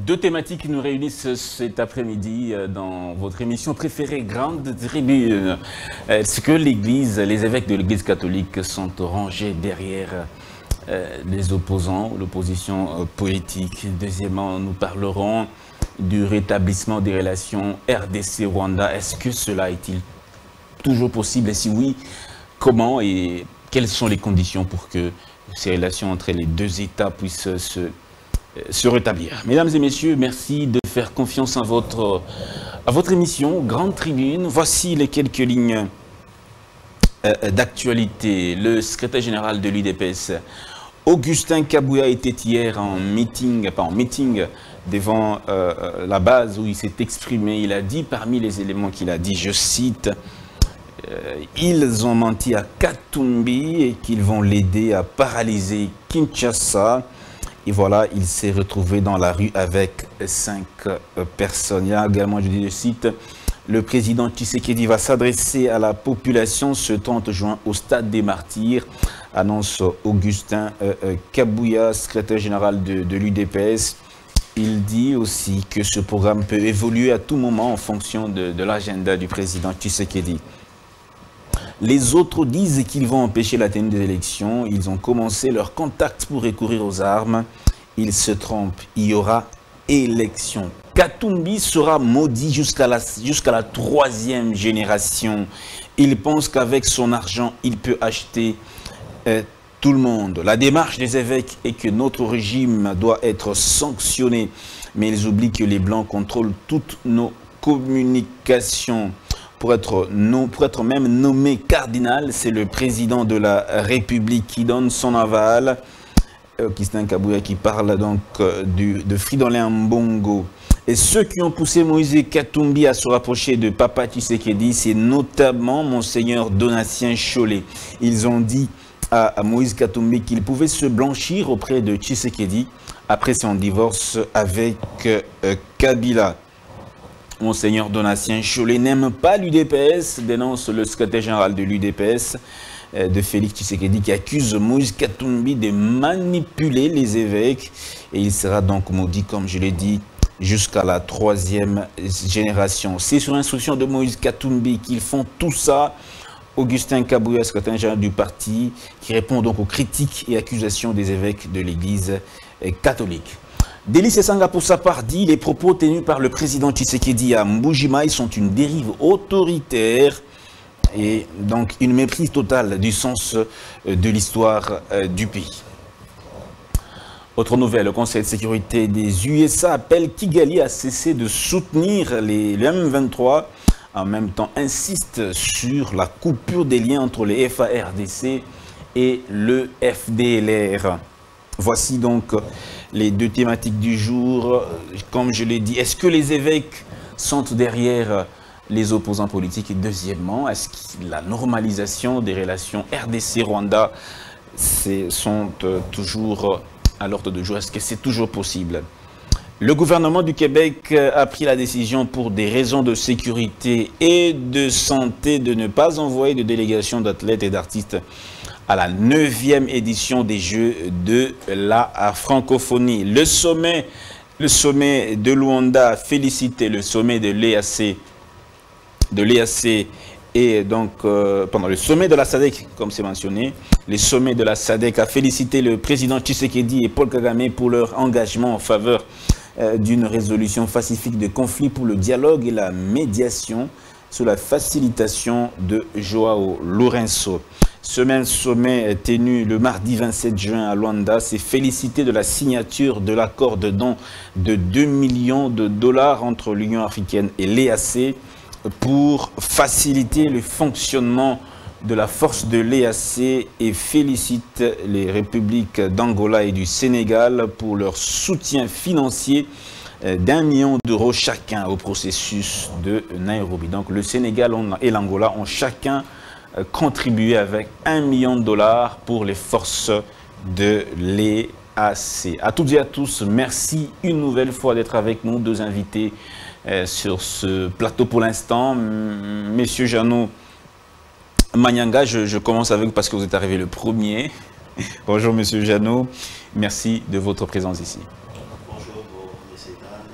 Deux thématiques qui nous réunissent cet après-midi dans votre émission préférée, Grande Tribune. Est-ce que l'Église, les évêques de l'Église catholique sont rangés derrière les opposants, l'opposition politique? Deuxièmement, nous parlerons du rétablissement des relations RDC-Rwanda. Est-ce que cela est-il toujours possible? Et si oui, comment et quelles sont les conditions pour que ces relations entre les deux États puissent se rétablir? Mesdames et messieurs, merci de faire confiance à votre émission Grande Tribune. Voici les quelques lignes d'actualité. Le secrétaire général de l'UDPS, Augustin Kabouya, était hier en meeting devant la base où il s'est exprimé. Il a dit, parmi les éléments qu'il a dit, je cite, ils ont menti à Katumbi et qu'ils vont l'aider à paralyser Kinshasa. Et voilà, il s'est retrouvé dans la rue avec 5 personnes. Il y a également, je dis le cite, le président Tshisekedi va s'adresser à la population ce 30 juin au Stade des Martyrs, annonce Augustin Kabouya, secrétaire général de l'UDPS. Il dit aussi que ce programme peut évoluer à tout moment en fonction de l'agenda du président Tshisekedi. Les autres disent qu'ils vont empêcher la tenue des élections. Ils ont commencé leur contact pour recourir aux armes. Ils se trompent. Il y aura élection. Katumbi sera maudit jusqu'à la 3e génération. Il pense qu'avec son argent, il peut acheter tout le monde. La démarche des évêques est que notre régime doit être sanctionné. Mais ils oublient que les Blancs contrôlent toutes nos communications. Pour être même nommé cardinal, c'est le président de la République qui donne son aval. Augustin Kabouya qui parle donc de Fridolin Mbongo. Et ceux qui ont poussé Moïse Katumbi à se rapprocher de Papa Tshisekedi, c'est notamment Monseigneur Donatien Cholet. Ils ont dit à Moïse Katumbi qu'il pouvait se blanchir auprès de Tshisekedi après son divorce avec Kabila. Monseigneur Donatien Cholet n'aime pas l'UDPS, dénonce le secrétaire général de l'UDPS, de Félix Tshisekedi, qui accuse Moïse Katumbi de manipuler les évêques. Et il sera donc maudit, comme je l'ai dit, jusqu'à la 3e génération. C'est sur instruction de Moïse Katumbi qu'ils font tout ça. Augustin Kabouya, secrétaire général du parti, qui répond donc aux critiques et accusations des évêques de l'Église catholique. Délice Sanga, pour sa part, dit les propos tenus par le président Tshisekedi à Mbujimaï sont une dérive autoritaire et donc une méprise totale du sens de l'histoire du pays. Autre nouvelle, le Conseil de sécurité des USA appelle Kigali à cesser de soutenir les M23, en même temps insiste sur la coupure des liens entre les FARDC et le FDLR. Voici donc les deux thématiques du jour. Comme je l'ai dit, est-ce que les évêques sont derrière les opposants politiques? Et deuxièmement, est-ce que la normalisation des relations RDC-Rwanda sont toujours à l'ordre du jour? Est-ce que c'est toujours possible? Le gouvernement du Québec a pris la décision pour des raisons de sécurité et de santé de ne pas envoyer de délégation d'athlètes et d'artistes à la 9e édition des Jeux de la francophonie. Le sommet de Luanda a félicité le sommet de l'EAC et donc pendant le sommet de la SADC, comme c'est mentionné, le sommet de la SADC a félicité le président Tshisekedi et Paul Kagame pour leur engagement en faveur d'une résolution pacifique de conflits, pour le dialogue et la médiation sous la facilitation de Joao Lourenço. Ce même sommet tenu le mardi 27 juin à Luanda s'est félicité de la signature de l'accord de don de 2 millions de dollars entre l'Union africaine et l'EAC pour faciliter le fonctionnement de la force de l'EAC et félicite les républiques d'Angola et du Sénégal pour leur soutien financier d'1 million d'euros chacun au processus de Nairobi. Donc le Sénégal et l'Angola ont chacun contribué avec 1 million de dollars pour les forces de l'EAC. À toutes et à tous, merci une nouvelle fois d'être avec nous, deux invités sur ce plateau pour l'instant. Messieurs Jeannot Manyanga, je commence avec vous parce que vous êtes arrivé le premier. Bonjour Monsieur Jeannot, merci de votre présence ici. Bonjour messieurs dames,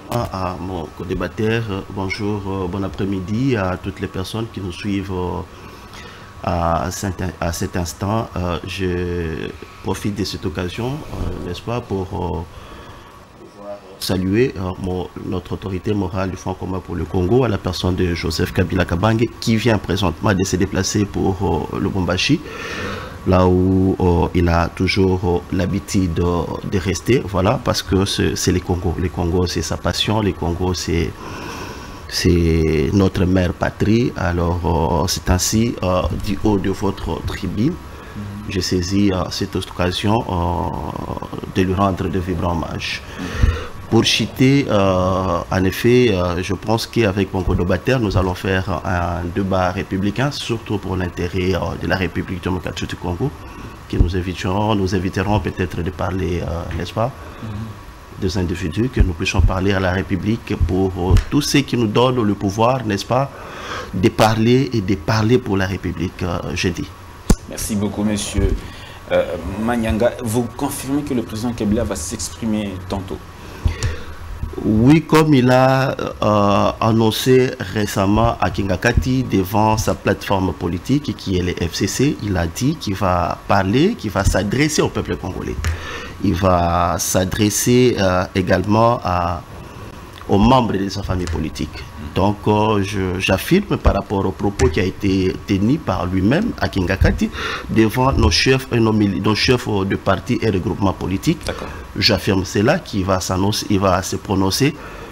À mon co-débatteur, bonjour, bon après-midi à toutes les personnes qui nous suivent à cet instant. Je profite de cette occasion, n'est-ce pas, pour saluer notre autorité morale du Front commun pour le Congo, à la personne de Joseph Kabila Kabange, qui vient présentement de se déplacer pour le Lubumbashi, là où il a toujours l'habitude de rester, voilà, parce que c'est le Congo. Le Congo, c'est sa passion, le Congo, c'est notre mère patrie. Alors, c'est ainsi, du haut de votre tribune, j'ai saisi cette occasion de lui rendre de vibrants hommages. Pour citer, en effet, je pense qu'avec mon co-débatteur, nous allons faire un débat républicain, surtout pour l'intérêt de la République démocratique du Congo, que nous éviterons peut-être de parler, n'est-ce pas, des individus, que nous puissions parler à la République pour tous ceux qui nous donnent le pouvoir, n'est-ce pas, de parler et de parler pour la République, je dis. Merci beaucoup, monsieur Manyanga. Vous confirmez que le président Kabila va s'exprimer tantôt? Oui, comme il a annoncé récemment à Kingakati devant sa plateforme politique qui est le FCC, il a dit qu'il va parler, qu'il va s'adresser au peuple congolais. Il va s'adresser également aux membres de sa famille politique. Donc, j'affirme par rapport au propos qui a été tenu par lui-même à Kingakati devant nos chefs de partis et de groupements politiques. J'affirme cela, qu'il va se prononcer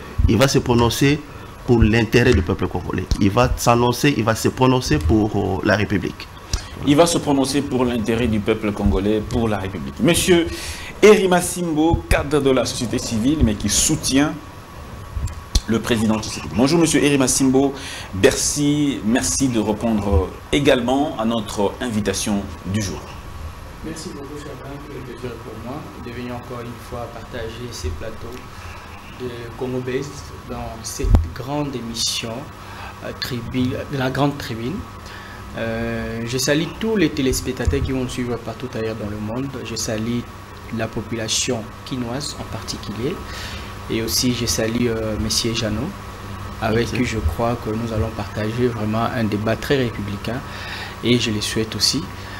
pour l'intérêt du peuple congolais. Il va se prononcer pour la République. Il va se prononcer pour l'intérêt du peuple congolais, pour la République. Monsieur Herima Simbo, cadre de la société civile, mais qui soutient le président Tshisekedi. Bonjour monsieur Herima Simbo, merci de répondre également à notre invitation du jour. Merci beaucoup cher Franck, c'est un plaisir pour moi de venir encore une fois partager ces plateaux de Congo Base dans cette grande émission de la grande tribune. Je salue tous les téléspectateurs qui vont nous suivre partout ailleurs dans le monde. Je salue la population quinoise en particulier. Et aussi, je salue M. Jeannot, avec qui je crois que nous allons partager vraiment un débat très républicain. Et je le souhaite aussi.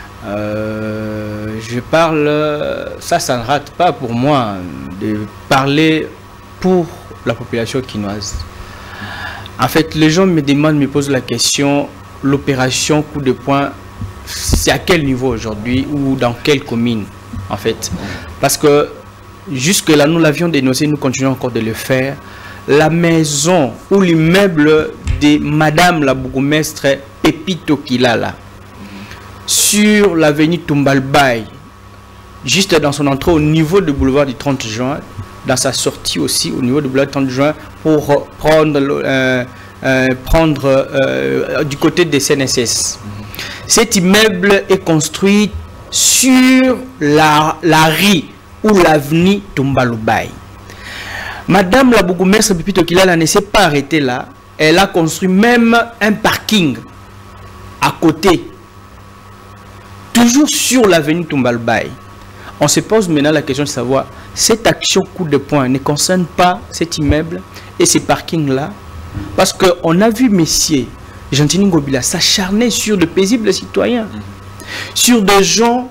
Je parle, ça ne rate pas pour moi, de parler pour la population quinoise. En fait, les gens me posent la question, l'opération coup de poing, c'est à quel niveau aujourd'hui ou dans quelle commune, en fait. Parce que jusque-là, nous l'avions dénoncé, nous continuons encore de le faire. La maison ou l'immeuble de Madame la bourgmestre Pepito Kilala, sur l'avenue Tumbalbaye, juste dans son entrée au niveau du boulevard du 30 juin, dans sa sortie aussi au niveau du boulevard du 30 juin, pour prendre, du côté des CNSS. Cet immeuble est construit sur la rue ou l'avenue Tumbalbaye. Madame la bourgmestre Pepito Kilala ne s'est pas arrêtée là. Elle a construit même un parking à côté, toujours sur l'avenue Tumbalbaye. On se pose maintenant la question de savoir, cette action coup de poing ne concerne pas cet immeuble et ces parkings-là, parce qu'on a vu messieurs Gentini Ngobila s'acharner sur de paisibles citoyens, sur des gens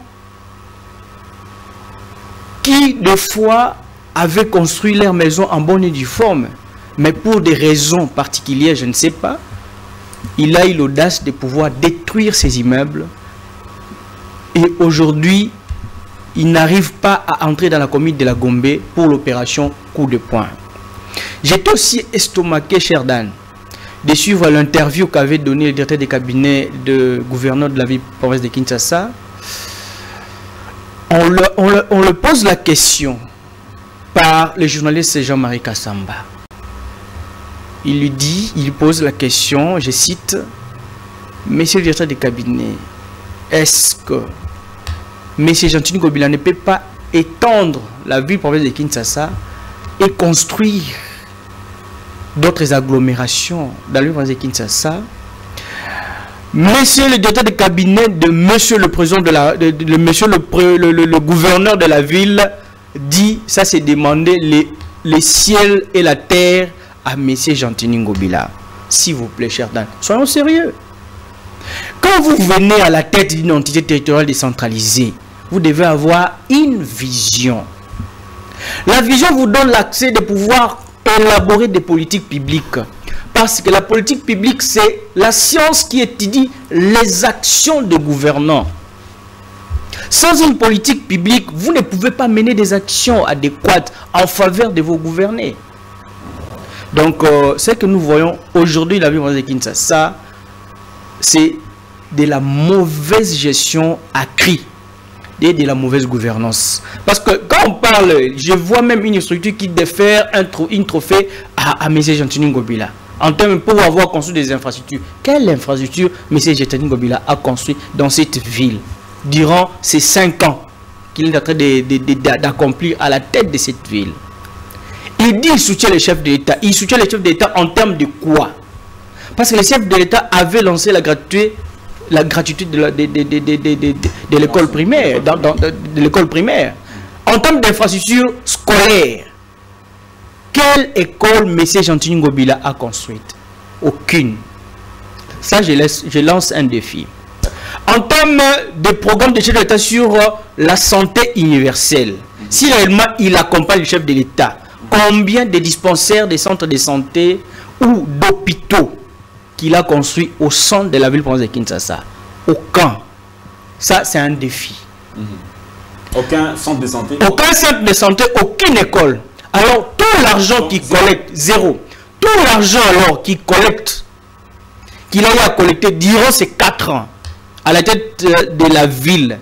qui, des fois, avaient construit leur maison en bonne et due forme, mais pour des raisons particulières, je ne sais pas, il a eu l'audace de pouvoir détruire ces immeubles. Et aujourd'hui, il n'arrive pas à entrer dans la commune de la Gombe pour l'opération coup de poing. J'étais aussi estomaqué, cher Dan, de suivre l'interview qu'avait donné le directeur des cabinets de gouverneur de la ville province de Kinshasa. On le pose la question par le journaliste Jean-Marie Kassamba. Il pose la question, je cite, Monsieur le directeur des cabinets, est-ce que M. Gentini Ngobila ne peut pas étendre la ville province de Kinshasa et construire d'autres agglomérations dans la ville province de Kinshasa? Monsieur le directeur de cabinet de Monsieur le président Monsieur le gouverneur de la ville dit, ça c'est demandé le le ciel et la terre à M. Gentini Ngobila. S'il vous plaît, cher Dan, soyons sérieux. Quand vous venez à la tête d'une entité territoriale décentralisée, vous devez avoir une vision. La vision vous donne l'accès de pouvoir élaborer des politiques publiques. Parce que la politique publique, c'est la science qui étudie les actions de gouvernants. Sans une politique publique, vous ne pouvez pas mener des actions adéquates en faveur de vos gouvernés. Donc, ce que nous voyons aujourd'hui, la ville de Kinshasa, c'est de la mauvaise gestion accrue et de la mauvaise gouvernance. Parce que quand on parle, je vois même une structure qui défère une trophée à M. Gentini Ngobila. En termes pour avoir construit des infrastructures. Quelle infrastructure M. Gentini Ngobila a construit dans cette ville durant ces 5 ans qu'il est en train d'accomplir à la tête de cette ville? Il dit qu'il soutient les chefs de l'État. Il soutient les chefs de l'État en termes de quoi? Parce que les chefs de l'État avaient lancé la gratuité de l'école primaire. De l'école primaire. En termes d'infrastructures scolaires, quelle école M. Gentini Ngobila a construite? Aucune. Ça, je lance un défi. En termes de programme de chef de l'État sur la santé universelle, si réellement il accompagne le chef de l'État, combien de dispensaires, de centres de santé ou d'hôpitaux qu'il a construit au centre de la ville de Kinshasa? Aucun. Ça, c'est un défi. Aucun centre de santé? Aucun centre de santé, aucune école. Alors, tout l'argent qu'il collecte, zéro. Tout l'argent alors qu'il collecte, qu'il a eu à collecter durant ces 4 ans, à la tête de la ville,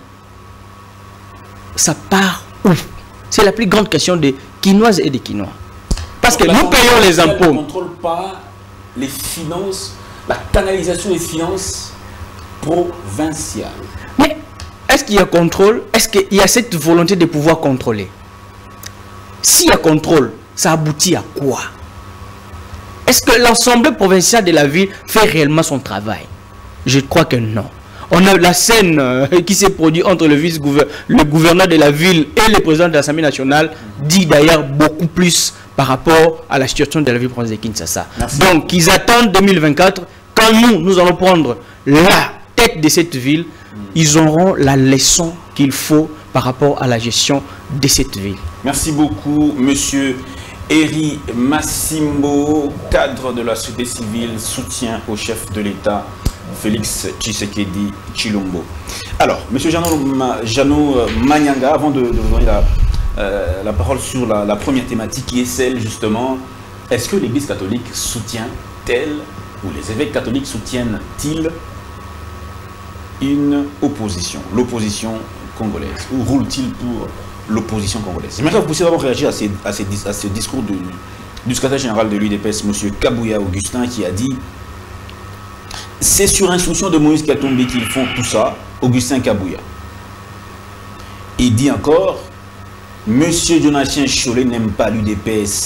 ça part où? C'est la plus grande question des Quinoises et des Quinois. Parce que nous payons les impôts. On ne contrôle pas les finances, la canalisation des finances provinciales. Mais est-ce qu'il y a contrôle? Est-ce qu'il y a cette volonté de pouvoir contrôler? S'il y a contrôle, ça aboutit à quoi? Est-ce que l'Assemblée provinciale de la ville fait réellement son travail? Je crois que non. On a la scène qui s'est produite entre le gouverneur de la ville et le président de l'Assemblée nationale, dit d'ailleurs beaucoup plus par rapport à la situation de la ville provinciale de Kinshasa. Merci. Donc, ils attendent 2024. Quand nous allons prendre la tête de cette ville, ils auront la leçon qu'il faut par rapport à la gestion de cette ville. Merci beaucoup, monsieur Eri Massimbo, cadre de la société civile, soutien au chef de l'État, Félix Tshisekedi Tshilombo. Alors, monsieur Jeannot Manyanga, avant de vous donner la parole sur la première thématique qui est celle justement, est-ce que l'Église catholique soutient-elle, ou les évêques catholiques soutiennent-ils une opposition, l'opposition congolaise, ou roule-t-il pour l'opposition congolaise? J'aimerais que vous puissiez d'abord réagir à ce discours du secrétaire général de l'UDPS, M. Kabouya Augustin, qui a dit c'est sur instruction de Moïse Katumbi qu'ils font tout ça, Augustin Kabouya. Il dit encore, M. Jonathan Chollet n'aime pas l'UDPS.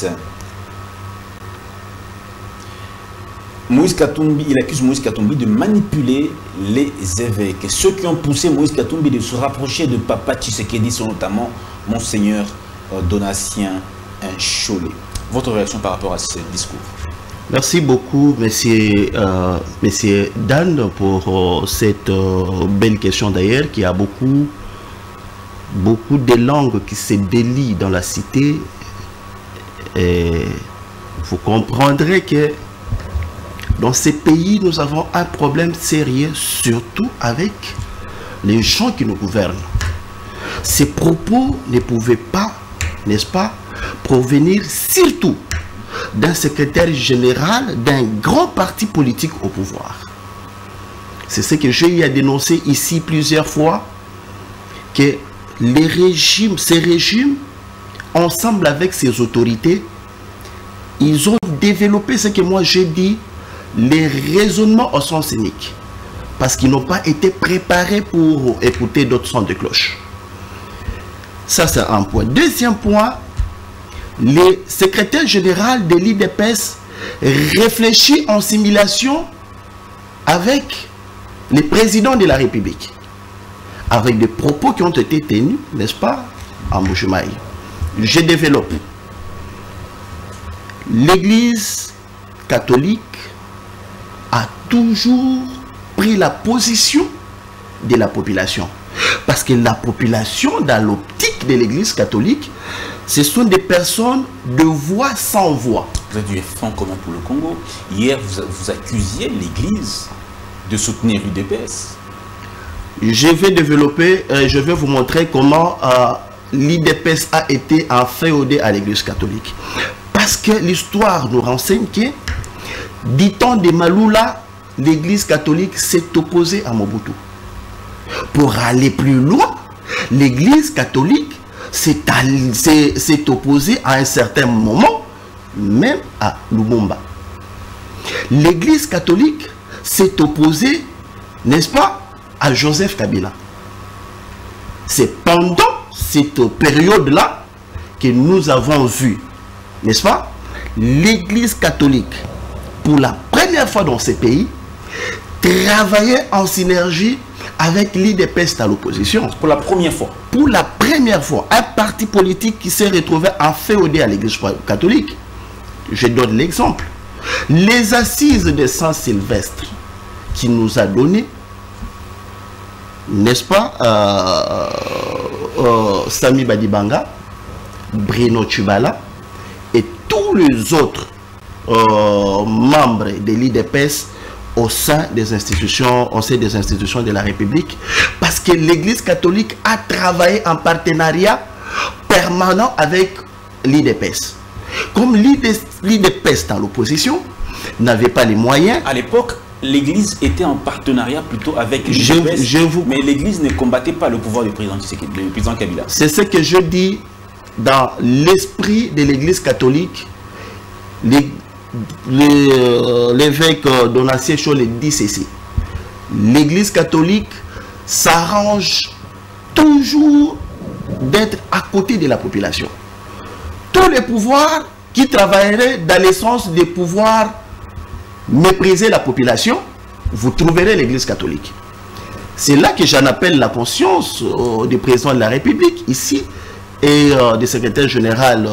Moïse Katumbi, il accuse Moïse Katumbi de manipuler les évêques. Ceux qui ont poussé Moïse Katumbi de se rapprocher de Papa Tshisekedi sont notamment Monseigneur Donatien Chollet. Votre réaction par rapport à ce discours? Merci beaucoup, monsieur Dan, pour cette belle question d'ailleurs, qui a beaucoup de langues qui se délient dans la cité. Et vous comprendrez que dans ces pays, nous avons un problème sérieux, surtout avec les gens qui nous gouvernent. Ces propos ne pouvaient pas, n'est-ce pas, provenir surtout d'un secrétaire général d'un grand parti politique au pouvoir. C'est ce que j'ai eu à dénoncer ici plusieurs fois, que ces régimes, ensemble avec ces autorités, ils ont développé ce que moi j'ai dit, les raisonnements au sens unique, parce qu'ils n'ont pas été préparés pour écouter d'autres sons de cloche. Ça, c'est un point. Deuxième point, le secrétaire général de l'IDPS réfléchit en simulation avec le président de la République, avec des propos qui ont été tenus, n'est-ce pas, en Mbujimayi. Je développe. L'Église catholique a toujours pris la position de la population. Parce que la population, dans l'optique de l'Église catholique, ce sont des personnes de voix sans voix. Vous avez du Front commun pour le Congo. Hier, vous accusiez l'Église de soutenir l'UDPS. Je vais développer, je vais vous montrer comment l'UDPS a été inféodé à l'Église catholique. Parce que l'histoire nous renseigne que, du temps de Maloula, l'Église catholique s'est opposée à Mobutu. Pour aller plus loin, l'Église catholique s'est opposée à un certain moment, même à Lumumba. L'Église catholique s'est opposée, n'est-ce pas, à Joseph Kabila. C'est pendant cette période-là que nous avons vu, n'est-ce pas, l'Église catholique, pour la première fois dans ces pays, travailler en synergie avec l'UDPS à l'opposition. Pour la première fois. Pour la première fois, un parti politique qui s'est retrouvé inféodé à l'Église catholique. Je donne l'exemple. Les assises de Saint-Sylvestre qui nous a donné, n'est-ce pas, Sami Badibanga, Bruno Tshibala et tous les autres membres de l'UDPS au sein des institutions de la République, parce que l'Église catholique a travaillé en partenariat permanent avec l'UDPS. Comme l'UDPS dans l'opposition n'avait pas les moyens. À l'époque, l'Église était en partenariat plutôt avec l'UDPS, mais l'Église ne combattait pas le pouvoir du président Kabila. C'est ce que je dis dans l'esprit de l'Église catholique. L'évêque Donatien Chaud le dit ceci: l'Église catholique s'arrange toujours d'être à côté de la population. Tous les pouvoirs qui travailleraient dans le sens de pouvoir mépriser la population, vous trouverez l'Église catholique. C'est là que j'en appelle la conscience du président de la République ici et du secrétaire général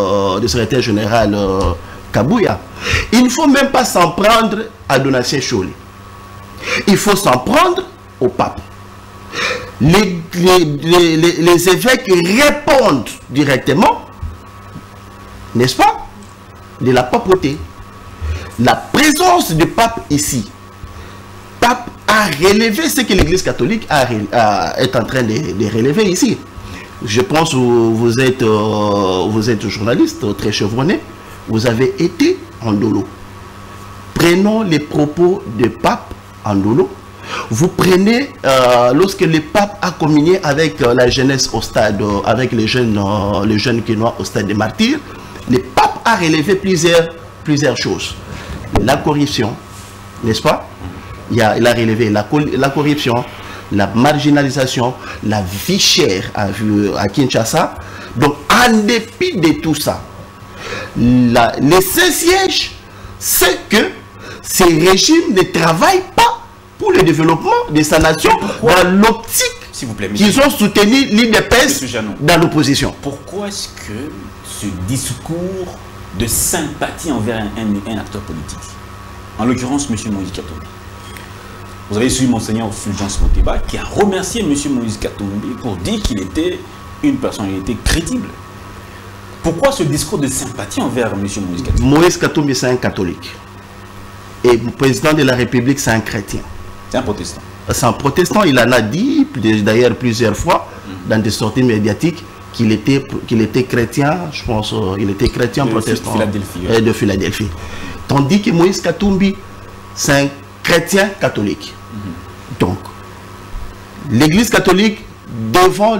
Kabouya. Il ne faut même pas s'en prendre à Donatien Choli. Il faut s'en prendre au pape. Les évêques répondent directement, n'est-ce pas, de la papauté. La présence du pape ici, pape a relevé ce que l'Église catholique est en train de relever ici. Je pense que vous êtes journaliste très chevronné. Vous avez été en Ndolo. Prenons les propos du pape en Ndolo. Vous prenez, lorsque le pape a communié avec la jeunesse au stade, avec les jeunes Quinois au stade des martyrs, le pape a relevé plusieurs choses. La corruption, n'est-ce pas? Il a relevé la corruption, la marginalisation, la vie chère à Kinshasa. Donc, en dépit de tout ça, les Saint-Sièges, c'est que ces régimes ne travaillent pas pour le développement de sa nation dans l'optique qu'ils ont soutenu l'UDPS dans l'opposition. Pourquoi est-ce que ce discours de sympathie envers un acteur politique, en l'occurrence M. Moïse Katumbi, vous avez suivi Monseigneur Fulgence Moteba qui a remercié M. Moïse Katumbi pour dire qu'il était une personnalité crédible. Pourquoi ce discours de sympathie envers M. Moïse Katumbi? Moïse Katumbi, c'est un catholique. Et le président de la République, c'est un chrétien. C'est un protestant. C'est un protestant. Il en a dit, d'ailleurs, plusieurs fois, dans des sorties médiatiques, qu'il était chrétien, je pense, il était chrétien protestant de Philadelphie. Tandis que Moïse Katumbi, c'est un chrétien catholique. Donc, l'Église catholique, devant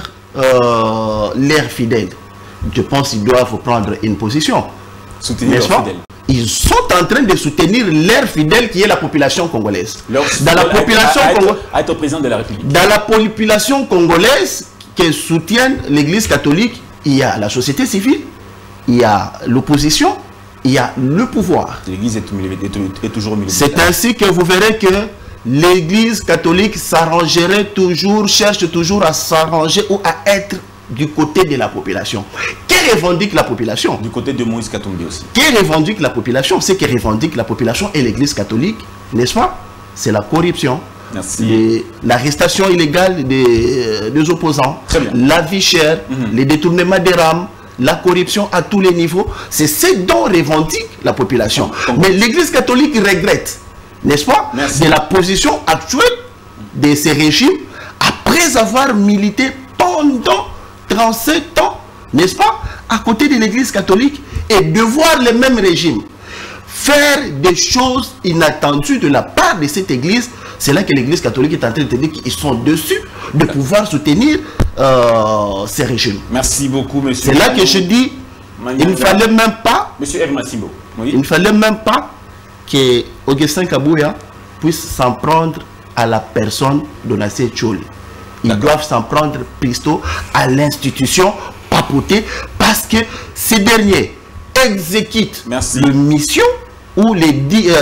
leurs fidèles, je pense qu'ils doivent prendre une position. Soutenir leurs fidèles. Ils sont en train de soutenir leurs fidèles qui est la population congolaise. Dans la population être président de la République. Dans la population congolaise qui soutiennent l'Église catholique, il y a la société civile, il y a l'opposition, il y a le pouvoir. L'Église est toujours militaire. C'est ainsi que vous verrez que l'Église catholique s'arrangerait toujours, cherche toujours à s'arranger ou à être du côté de la population. Que revendique la population? Du côté de Moïse Katumbi aussi. Que revendique la population? Ce que revendique la population et l'Église catholique, n'est-ce pas? C'est la corruption. L'arrestation illégale des opposants, la vie chère, les détournements des rames, la corruption à tous les niveaux. C'est ce dont revendique la population. Mais l'Église catholique regrette, n'est-ce pas, de la position actuelle de ces régimes après avoir milité pendant 37 ans, n'est-ce pas, à côté de l'Église catholique, et de voir le même régime faire des choses inattendues de la part de cette Église. C'est là que l'Église catholique est en train de dire qu'ils sont dessus de pouvoir soutenir ces régimes. Merci beaucoup, monsieur. C'est là que je dis, il ne fallait même pas, monsieur Hermasimbo, oui. Il ne fallait même pas que Augustin Kabouya puisse s'en prendre à la personne de Nassé Tcholi. Ils doivent s'en prendre plutôt à l'institution papotée, parce que ces derniers exécutent leur mission ou les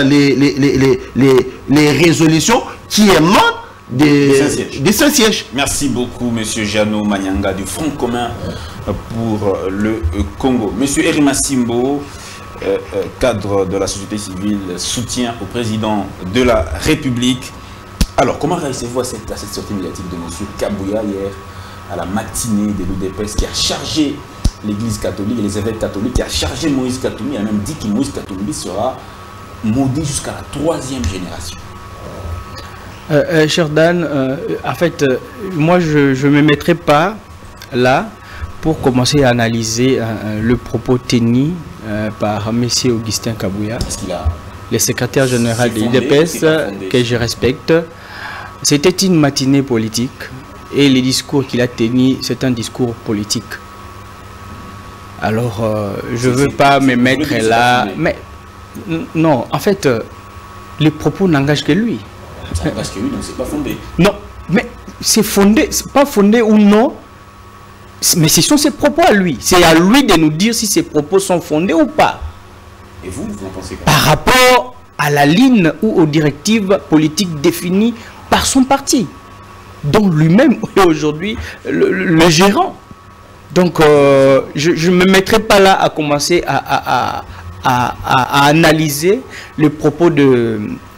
résolutions qui émanent des Saint-Sièges. Merci beaucoup, monsieur Jano Manyanga du Front commun pour le Congo. Monsieur Hermasimbo, cadre de la société civile, soutien au président de la République. Alors, comment réagissez-vous à cette sortie médiatique de monsieur Kabouya hier à la matinée de l'UDPS qui a chargé l'Église catholique et les évêques catholiques, qui a chargé Moïse Katumbi, a même dit que Moïse Katumbi sera maudit jusqu'à la 3e génération? Cher Dan, en fait, moi je ne me mettrai pas là pour commencer à analyser le propos tenu par M. Augustin Kabouya, le secrétaire général de l'UDPS, que je respecte. C'était une matinée politique et le discours qu'il a tenu, c'est un discours politique. Alors, je ne veux pas me mettre là, mais non, en fait, les propos n'engagent que lui. Ça n'engage que lui, donc c'est pas fondé. Non, mais c'est fondé, c'est pas fondé ou non, mais ce sont ses propos à lui. C'est à lui de nous dire si ses propos sont fondés ou pas. Et vous en pensez quoi? Par rapport à la ligne ou aux directives politiques définies par son parti, dont lui-même est aujourd'hui le gérant. Donc, je ne me mettrai pas là à commencer à analyser les propos de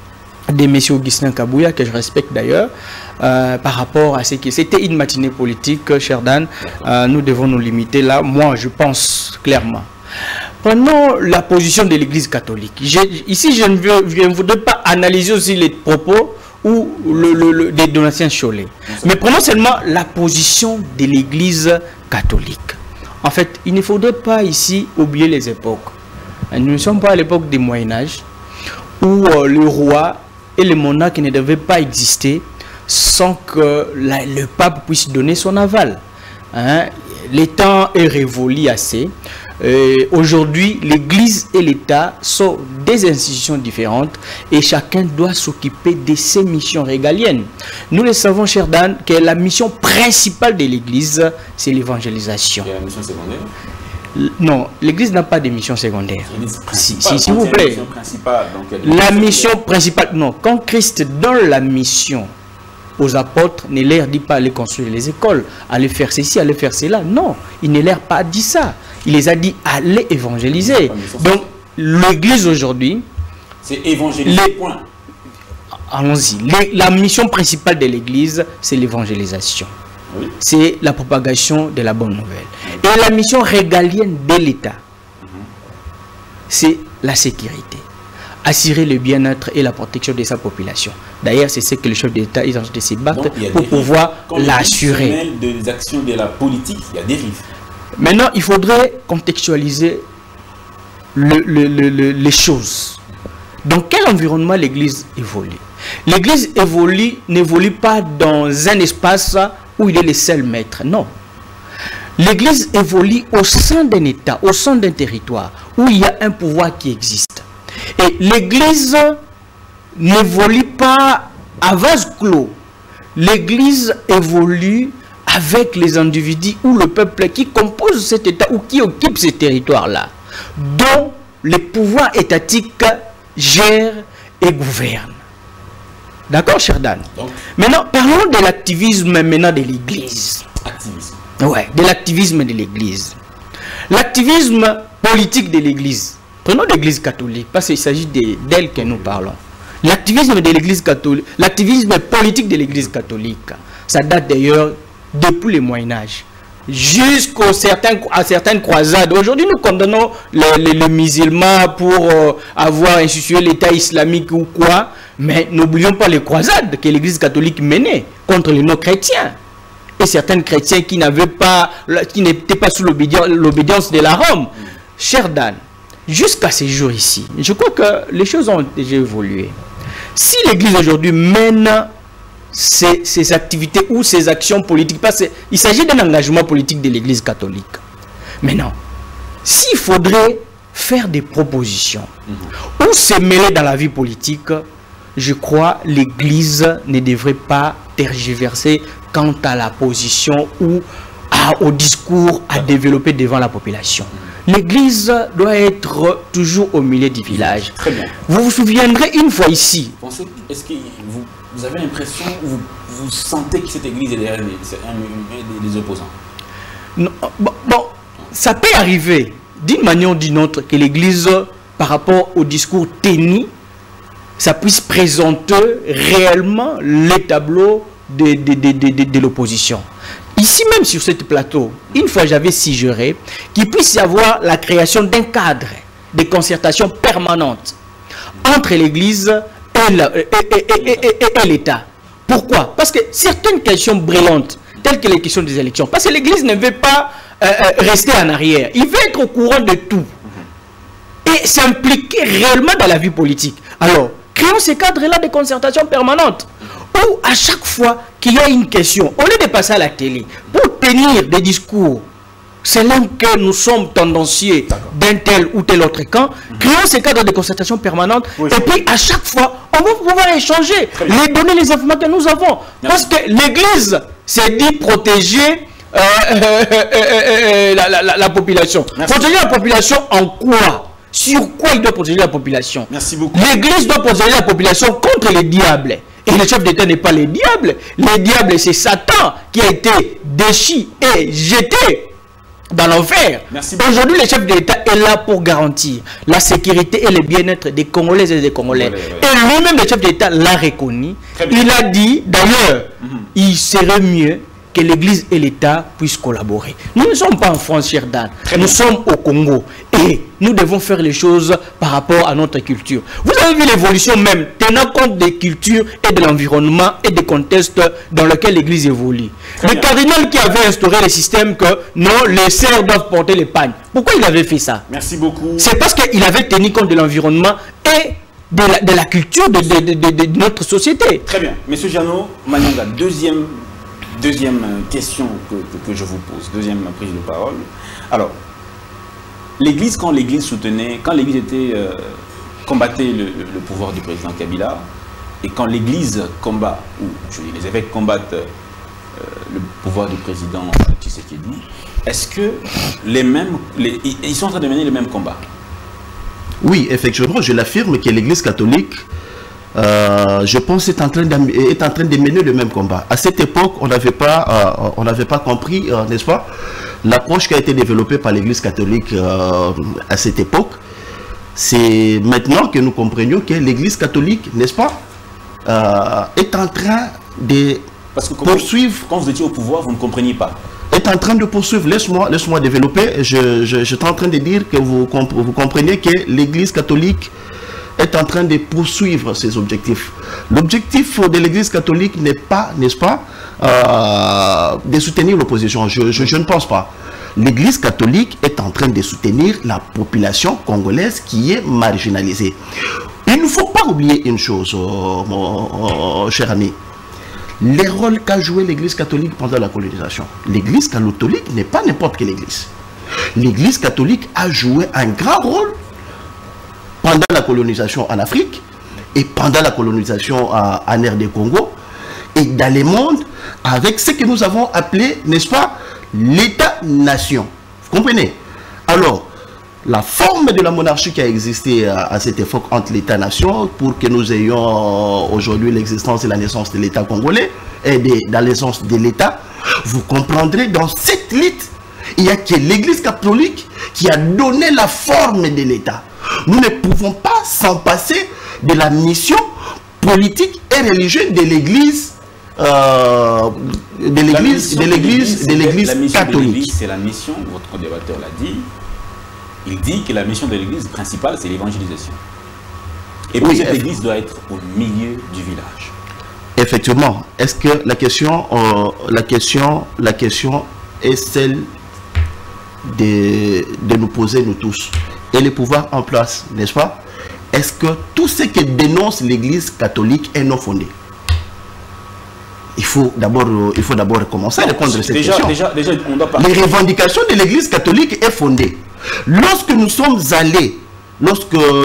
M. Augustin Kabouya, que je respecte d'ailleurs, par rapport à ce qui... C'était une matinée politique, cher Dan. Nous devons nous limiter là. Moi, je pense clairement. Prenons la position de l'Église catholique. Ici, je ne voudrais pas analyser aussi les propos ou des Donatien Cholet. Mais prenons seulement la position de l'Église catholique. En fait, il ne faudrait pas ici oublier les époques. Nous ne sommes pas à l'époque du Moyen-Âge où le roi et le monarque ne devaient pas exister sans que le pape puisse donner son aval. Hein? Les temps est révolu assez. Aujourd'hui, l'Église et l'État sont des institutions différentes et chacun doit s'occuper de ses missions régaliennes. Nous le savons, cher Dan, que la mission principale de l'Église, c'est l'évangélisation. Et la mission secondaire? Non, l'Église n'a pas de mission secondaire. S'il vous plaît. La mission principale, non. Quand Christ donne la mission aux apôtres, ne leur dit pas aller construire les écoles, aller faire ceci, aller faire cela. Non, il ne leur a pas dit ça. Il les a dit aller évangéliser. Donc, l'Église aujourd'hui... C'est évangéliser, point. Allons-y. La mission principale de l'Église, c'est l'évangélisation. Oui. C'est la propagation de la bonne nouvelle. Et la mission régalienne de l'État, c'est la sécurité. Assurer le bien-être et la protection de sa population. D'ailleurs, c'est ce que le chef d'État est en train de se battre pour pouvoir l'assurer. Des actions de la politique, il y a des dérives. Maintenant, il faudrait contextualiser les choses. Dans quel environnement l'Église évolue? L'Église n'évolue pas dans un espace où il est le seul maître. Non. L'Église évolue au sein d'un État, au sein d'un territoire, où il y a un pouvoir qui existe. Et l'Église n'évolue pas à vase clos. L'Église évolue avec les individus ou le peuple qui compose cet État ou qui occupe ce territoire-là, dont les pouvoirs étatiques gèrent et gouvernent. D'accord, cher Dan? Maintenant, parlons de l'activisme maintenant de l'Église. Ouais, de l'activisme de l'Église. L'activisme politique de l'Église. Prenons l'Église catholique, parce qu'il s'agit d'elle que nous parlons. L'activisme de l'Église catholique, l'activisme politique de l'Église catholique, ça date d'ailleurs depuis le Moyen-Âge. Jusqu'à certaines croisades. Aujourd'hui, nous condamnons les musulmans pour avoir institué l'État islamique ou quoi, mais n'oublions pas les croisades que l'Église catholique menait contre les non-chrétiens. Et certains chrétiens qui n'étaient pas sous l'obédience de la Rome. Cher Dan, jusqu'à ces jours ici, je crois que les choses ont déjà évolué. Si l'Église aujourd'hui mène ses activités ou ses actions politiques, parce qu'il s'agit d'un engagement politique de l'Église catholique. Maintenant, s'il faudrait faire des propositions ou se mêler dans la vie politique, je crois que l'Église ne devrait pas tergiverser quant à la position ou au discours à développer devant la population. L'Église doit être toujours au milieu du village. Très bien. Vous vous souviendrez une fois ici. Est-ce que vous avez l'impression, vous sentez que cette Église est derrière les opposants? Non, bon, ça peut arriver d'une manière ou d'une autre que l'Église, par rapport au discours tenu, ça puisse présenter réellement les tableaux de l'opposition. Ici même sur ce plateau, une fois j'avais suggéré qu'il puisse y avoir la création d'un cadre de concertation permanente entre l'Église et l'État. Pourquoi? Parce que certaines questions brillantes, telles que les questions des élections, parce que l'Église ne veut pas rester en arrière, il veut être au courant de tout et s'impliquer réellement dans la vie politique. Alors, créons ce cadre-là de concertation permanente, où à chaque fois qu'il y a une question, au lieu de passer à la télé, pour tenir des discours, selon que nous sommes tendancieux d'un tel ou tel autre camp, créons ce cadre de concertation permanente, et puis à chaque fois, on va pouvoir échanger, les donner les informations que nous avons. Parce que l'Église s'est dit protéger la population. Protéger la population en quoi? Sur quoi il doit protéger la population? Merci beaucoup. L'Église doit protéger la population contre les diables. Et le chef d'État n'est pas les diables. Les diables, c'est Satan qui a été déchu et jeté dans l'enfer. Aujourd'hui, le chef d'État est là pour garantir la sécurité et le bien-être des Congolaises et des Congolais. Et lui-même, le chef d'État l'a reconnu. Il a dit, d'ailleurs, il serait mieux que l'Église et l'État puissent collaborer. Nous ne sommes pas en France, cher Dan. Nous sommes au Congo. Et nous devons faire les choses par rapport à notre culture. Vous avez vu l'évolution même, tenant compte des cultures et de l'environnement et des contextes dans lesquels l'Église évolue. Le cardinal qui avait instauré le système que non, les sœurs doivent porter les pagnes. Pourquoi il avait fait ça? Merci beaucoup. C'est parce qu'il avait tenu compte de l'environnement et de la culture de notre société. Très bien. Monsieur Jeannot Manyanga, deuxième question que je vous pose, deuxième prise de parole. Alors, l'Église, quand l'Église soutenait, quand l'Église combattait le pouvoir du président Kabila, et quand l'Église combat, ou les évêques combattent le pouvoir du président Tshisekedi, est-ce que ils sont en train de mener le même combat? Oui, effectivement, je l'affirme que l'Église catholique, je pense, est en train de mener le même combat. À cette époque, on n'avait pas compris, n'est-ce pas, l'approche qui a été développée par l'Église catholique à cette époque. C'est maintenant que nous comprenions que l'Église catholique, n'est-ce pas, est en train de poursuivre. Quand vous étiez au pouvoir, vous ne compreniez pas. Est en train de poursuivre. Laisse-moi développer. Je suis en train de dire que vous comprenez que l'Église catholique est en train de poursuivre ses objectifs. L'objectif de l'Église catholique n'est pas, n'est-ce pas, de soutenir l'opposition. Je ne pense pas. L'Église catholique est en train de soutenir la population congolaise qui est marginalisée. Il ne faut pas oublier une chose, mon cher ami. Les rôles qu'a joué l'Église catholique pendant la colonisation. L'Église catholique n'est pas n'importe quelle Église. L'Église catholique a joué un grand rôle pendant la colonisation en Afrique et pendant la colonisation en RD Congo et dans le monde avec ce que nous avons appelé, n'est-ce pas, l'État-nation. Vous comprenez? Alors, la forme de la monarchie qui a existé à cette époque entre l'État-nation pour que nous ayons aujourd'hui l'existence et la naissance de l'État congolais et dans l'essence de l'État, vous comprendrez dans cette lutte, il y a que l'Église catholique qui a donné la forme de l'État. Nous ne pouvons pas s'en passer de la mission politique et religieuse de l'Église catholique. C'est la mission, votre débatteur l'a dit. Il dit que la mission de l'Église principale, c'est l'évangélisation. Et puis cette Église doit être au milieu du village. Effectivement. Est-ce que la question est celle de nous poser nous tous et les pouvoirs en place, n'est-ce pas? Est-ce que tout ce que dénonce l'Église catholique est non fondé? Il faut d'abord recommencer à répondre à cette question. Déjà, on doit parler. Les revendications de l'Église catholique est fondée. Lorsque nous sommes allés dans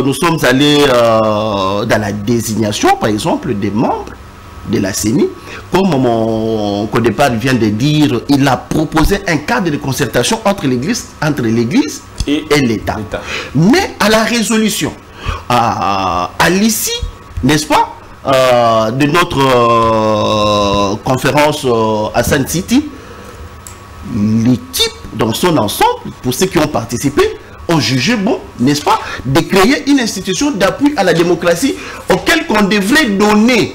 la désignation, par exemple, des membres de la CENI, comme mon co-départ vient de dire, il a proposé un cadre de concertation entre l'Église et l'État. Mais à la résolution, à l'issue, n'est-ce pas, de notre conférence à Sun City, l'équipe dans son ensemble, pour ceux qui ont participé, ont jugé bon, n'est-ce pas, de créer une institution d'appui à la démocratie auquel qu'on devrait donner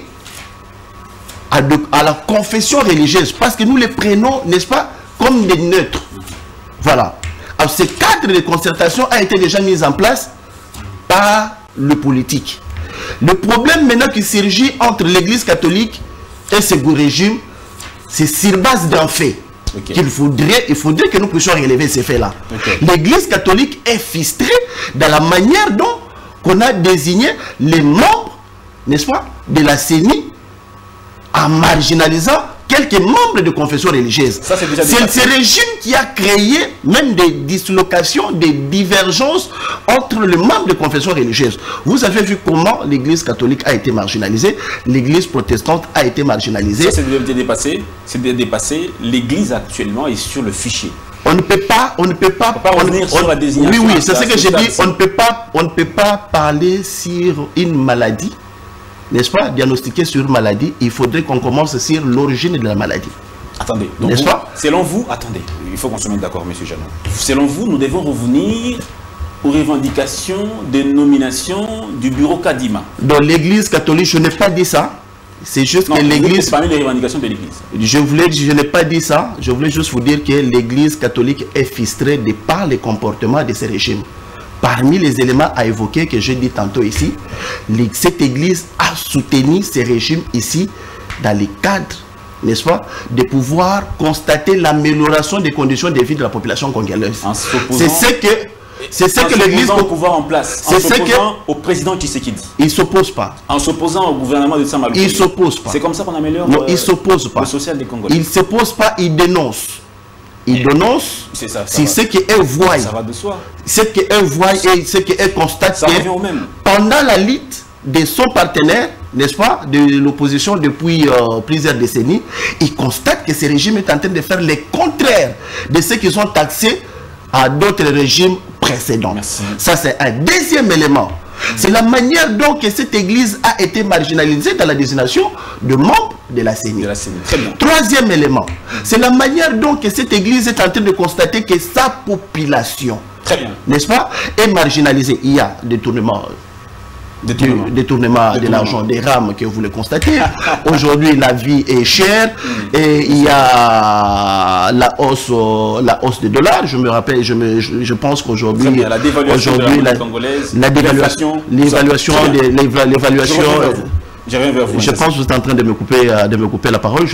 à la confession religieuse, parce que nous les prenons, n'est-ce pas, comme des neutres. Voilà. Alors, ce cadre de concertation a été déjà mis en place par le politique. Le problème maintenant qui surgit entre l'Église catholique et ce régime, c'est sur base d'un fait. Il faudrait que nous puissions relever ces faits-là. L'Église catholique est fistrée dans la manière dont on a désigné les membres, n'est-ce pas, de la CENI, en marginalisant quelques membres de confession religieuse. C'est ce régime qui a créé même des dislocations, des divergences entre les membres de confession religieuse. Vous avez vu comment l'Église catholique a été marginalisée, l'Église protestante a été marginalisée. Ça, c'est dépassé. L'Église actuellement est sur le fichier. On ne peut pas revenir sur la désignation. Oui, c'est ce que j'ai dit. On ne peut pas parler sur une maladie, n'est-ce pas, diagnostiqué sur une maladie. Il faudrait qu'on commence sur l'origine de la maladie. Attendez, n'est-ce pas? Selon vous, attendez, il faut qu'on se mette d'accord, M. Janon. Selon vous, nous devons revenir aux revendications de nomination du bureau Kadima. Dans l'Église catholique, je n'ai pas dit ça. C'est juste que l'Église... Parmi les revendications de l'Église. Je n'ai pas dit ça. Je voulais juste vous dire que l'Église catholique est fistrée de par les comportements de ces régimes. Parmi les éléments à évoquer que j'ai dit tantôt ici, cette Église a soutenu ces régimes ici dans les cadres, n'est-ce pas, de pouvoir constater l'amélioration des conditions de vie de la population congolaise. C'est ce que l'Église au pouvoir en place, en s'opposant au président Tshisekedi. Il ne s'oppose pas. En s'opposant au gouvernement de Samalou. Il ne s'oppose pas. C'est comme ça qu'on améliore il s'oppose pas. Le social des Congolais. Il ne s'oppose pas, il dénonce. Il dénonce, c'est ce qu'elle voit. Ça va de soi. Ce qu'elle voit et ce qu'elle constate. Ça revient au même. Pendant la lutte de son partenaire, n'est-ce pas, de l'opposition depuis plusieurs décennies, il constate que ce régime est en train de faire le contraire de ce qu'ils ont taxé à d'autres régimes précédents. Merci. Ça, c'est un deuxième élément. C'est la manière dont cette Église a été marginalisée dans la désignation de membres de la CENI. Très bien. Troisième élément, c'est la manière dont cette Église est en train de constater que sa population, n'est-ce pas, est marginalisée. Il y a détournement de l'argent des rames que vous le constatez. Aujourd'hui, la vie est chère et il y a la hausse de dollars. Je me rappelle, je pense qu'aujourd'hui, la dévaluation de la monnaie congolaise, l'évaluation, je reviens vers vous. Je pense que vous êtes en train de me couper la parole.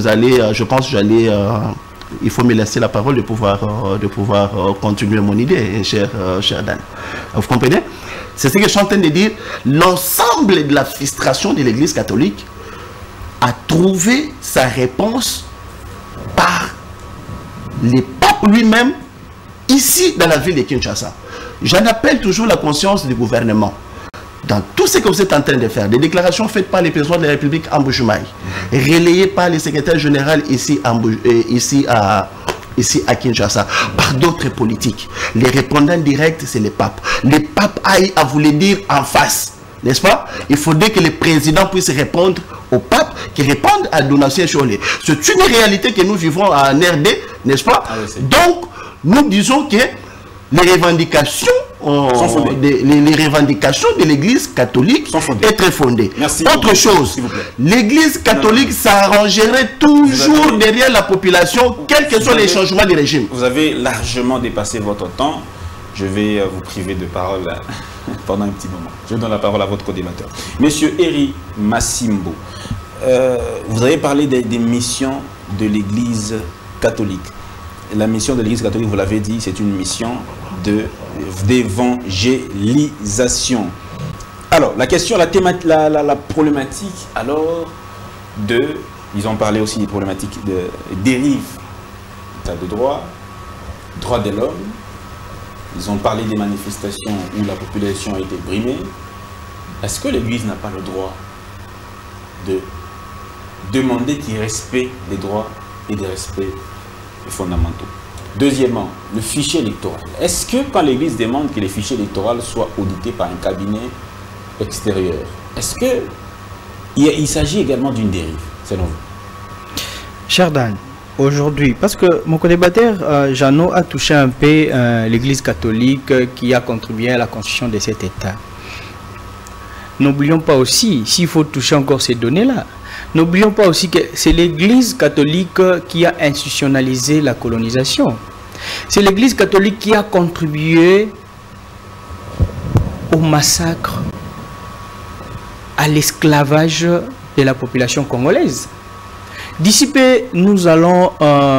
Il faut me laisser la parole de pouvoir continuer mon idée, cher Dan. Vous comprenez? C'est ce que je suis en train de dire. L'ensemble de la frustration de l'Église catholique a trouvé sa réponse par le pape lui-même, ici dans la ville de Kinshasa. J'en appelle toujours la conscience du gouvernement. Dans tout ce que vous êtes en train de faire, des déclarations faites par les présidents de la République en Mbuji-Mayi, relayées par le secrétaire général ici à Kinshasa, par d'autres politiques. Les répondants directs, c'est les papes. Les papes a voulu dire en face, n'est-ce pas? Il faudrait que le président puisse répondre au pape, qui réponde à Donatien Cholet. C'est une réalité que nous vivons en RD, n'est-ce pas? Donc, nous disons que les revendications les revendications de l'Église catholique sont très fondées. Merci. Autre chose, l'Église catholique s'arrangerait toujours derrière la population, quels que soient les changements de régime. Vous avez largement dépassé votre temps. Je vais vous priver de parole pendant un petit moment. Je donne la parole à votre co-débatteur. Monsieur Eri Massimbo, vous avez parlé des missions de l'Église catholique. La mission de l'Église catholique, vous l'avez dit, c'est une mission d'évangélisation. Alors, la question, la problématique, alors, ils ont parlé aussi des problématiques de dérive, état de droit, droit de l'homme. Ils ont parlé des manifestations où la population a été brimée. Est-ce que l'Église n'a pas le droit de demander qu'il respecte les droits et des respects fondamentaux? Deuxièmement, le fichier électoral. Est-ce que quand l'Église demande que les fichiers électoraux soient audités par un cabinet extérieur, est-ce qu'il s'agit également d'une dérive, selon vous? Cher Dan, aujourd'hui, parce que mon co-débatteur Jeannot a touché un peu l'Église catholique qui a contribué à la constitution de cet État. N'oublions pas aussi, s'il faut toucher encore ces données-là, n'oublions pas aussi que c'est l'Église catholique qui a institutionnalisé la colonisation. C'est l'Église catholique qui a contribué au massacre, à l'esclavage de la population congolaise. D'ici peu, nous allons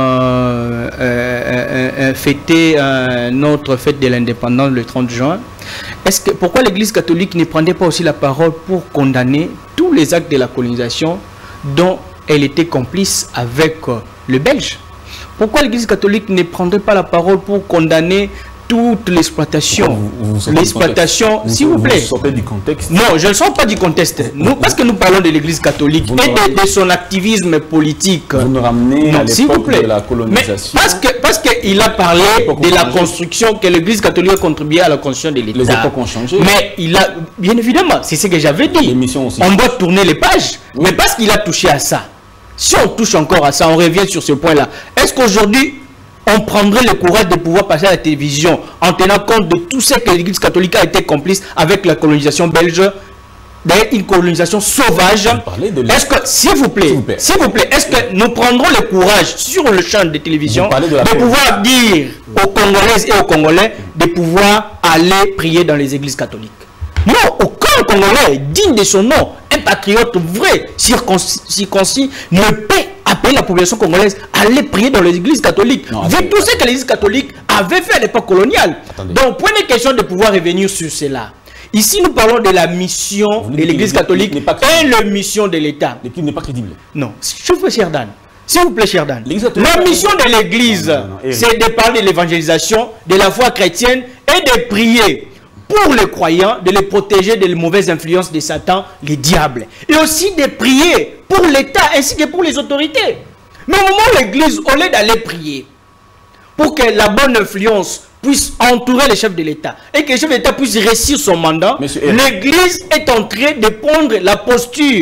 fêter notre fête de l'indépendance le 30 juin. Pourquoi l'Église catholique ne prendrait pas aussi la parole pour condamner tous les actes de la colonisation dont elle était complice avec le Belge? Pourquoi l'Église catholique ne prendrait pas la parole pour condamner toute l'exploitation? L'exploitation, s'il vous plaît. Vous sortez du contexte? Non, je ne sors pas du contexte. Parce que nous parlons de l'Église catholique et de son activisme politique. Vous nous ramenez à l'époque de la colonisation. Mais parce qu'il a parlé de la construction, que l'Église catholique a contribué à la construction de l'État. Les époques ont changé. Mais il a, bien évidemment, c'est ce que j'avais dit. On doit tourner les pages. Oui. Mais parce qu'il a touché à ça. Si on touche encore à ça, on revient sur ce point-là. Est-ce qu'aujourd'hui, on prendrait le courage de pouvoir passer à la télévision en tenant compte de tout ce que l'Église catholique a été complice avec la colonisation belge, une colonisation sauvage? Est-ce que, s'il vous plaît, est-ce que nous prendrons le courage sur le champ de télévision de pouvoir dire aux Congolaises et aux Congolais de pouvoir aller prier dans les églises catholiques? Non, aucun Congolais digne de son nom, un patriote vrai, circoncis, ne peut appeler la population congolaise à aller prier dans les églises catholiques. Vu tout ce que l'Église catholique avait fait à l'époque coloniale. Donc, prenez question de pouvoir revenir sur cela. Ici, nous parlons de la mission de l'Église catholique et la mission de l'État. L'équipe n'est pas crédible. Non, s'il vous plaît, cher Dan. S'il vous plaît, cher Dan. La mission de l'Église, c'est de parler de l'évangélisation, de la foi chrétienne et de prier pour les croyants, de les protéger des mauvaises influences de Satan, les diables. Et aussi de prier pour l'État ainsi que pour les autorités. Mais au moment où l'Église, au lieu d'aller prier pour que la bonne influence puisse entourer les chefs de l'État et que le chef de l'État puisse réussir son mandat, l'Église est en train de prendre la posture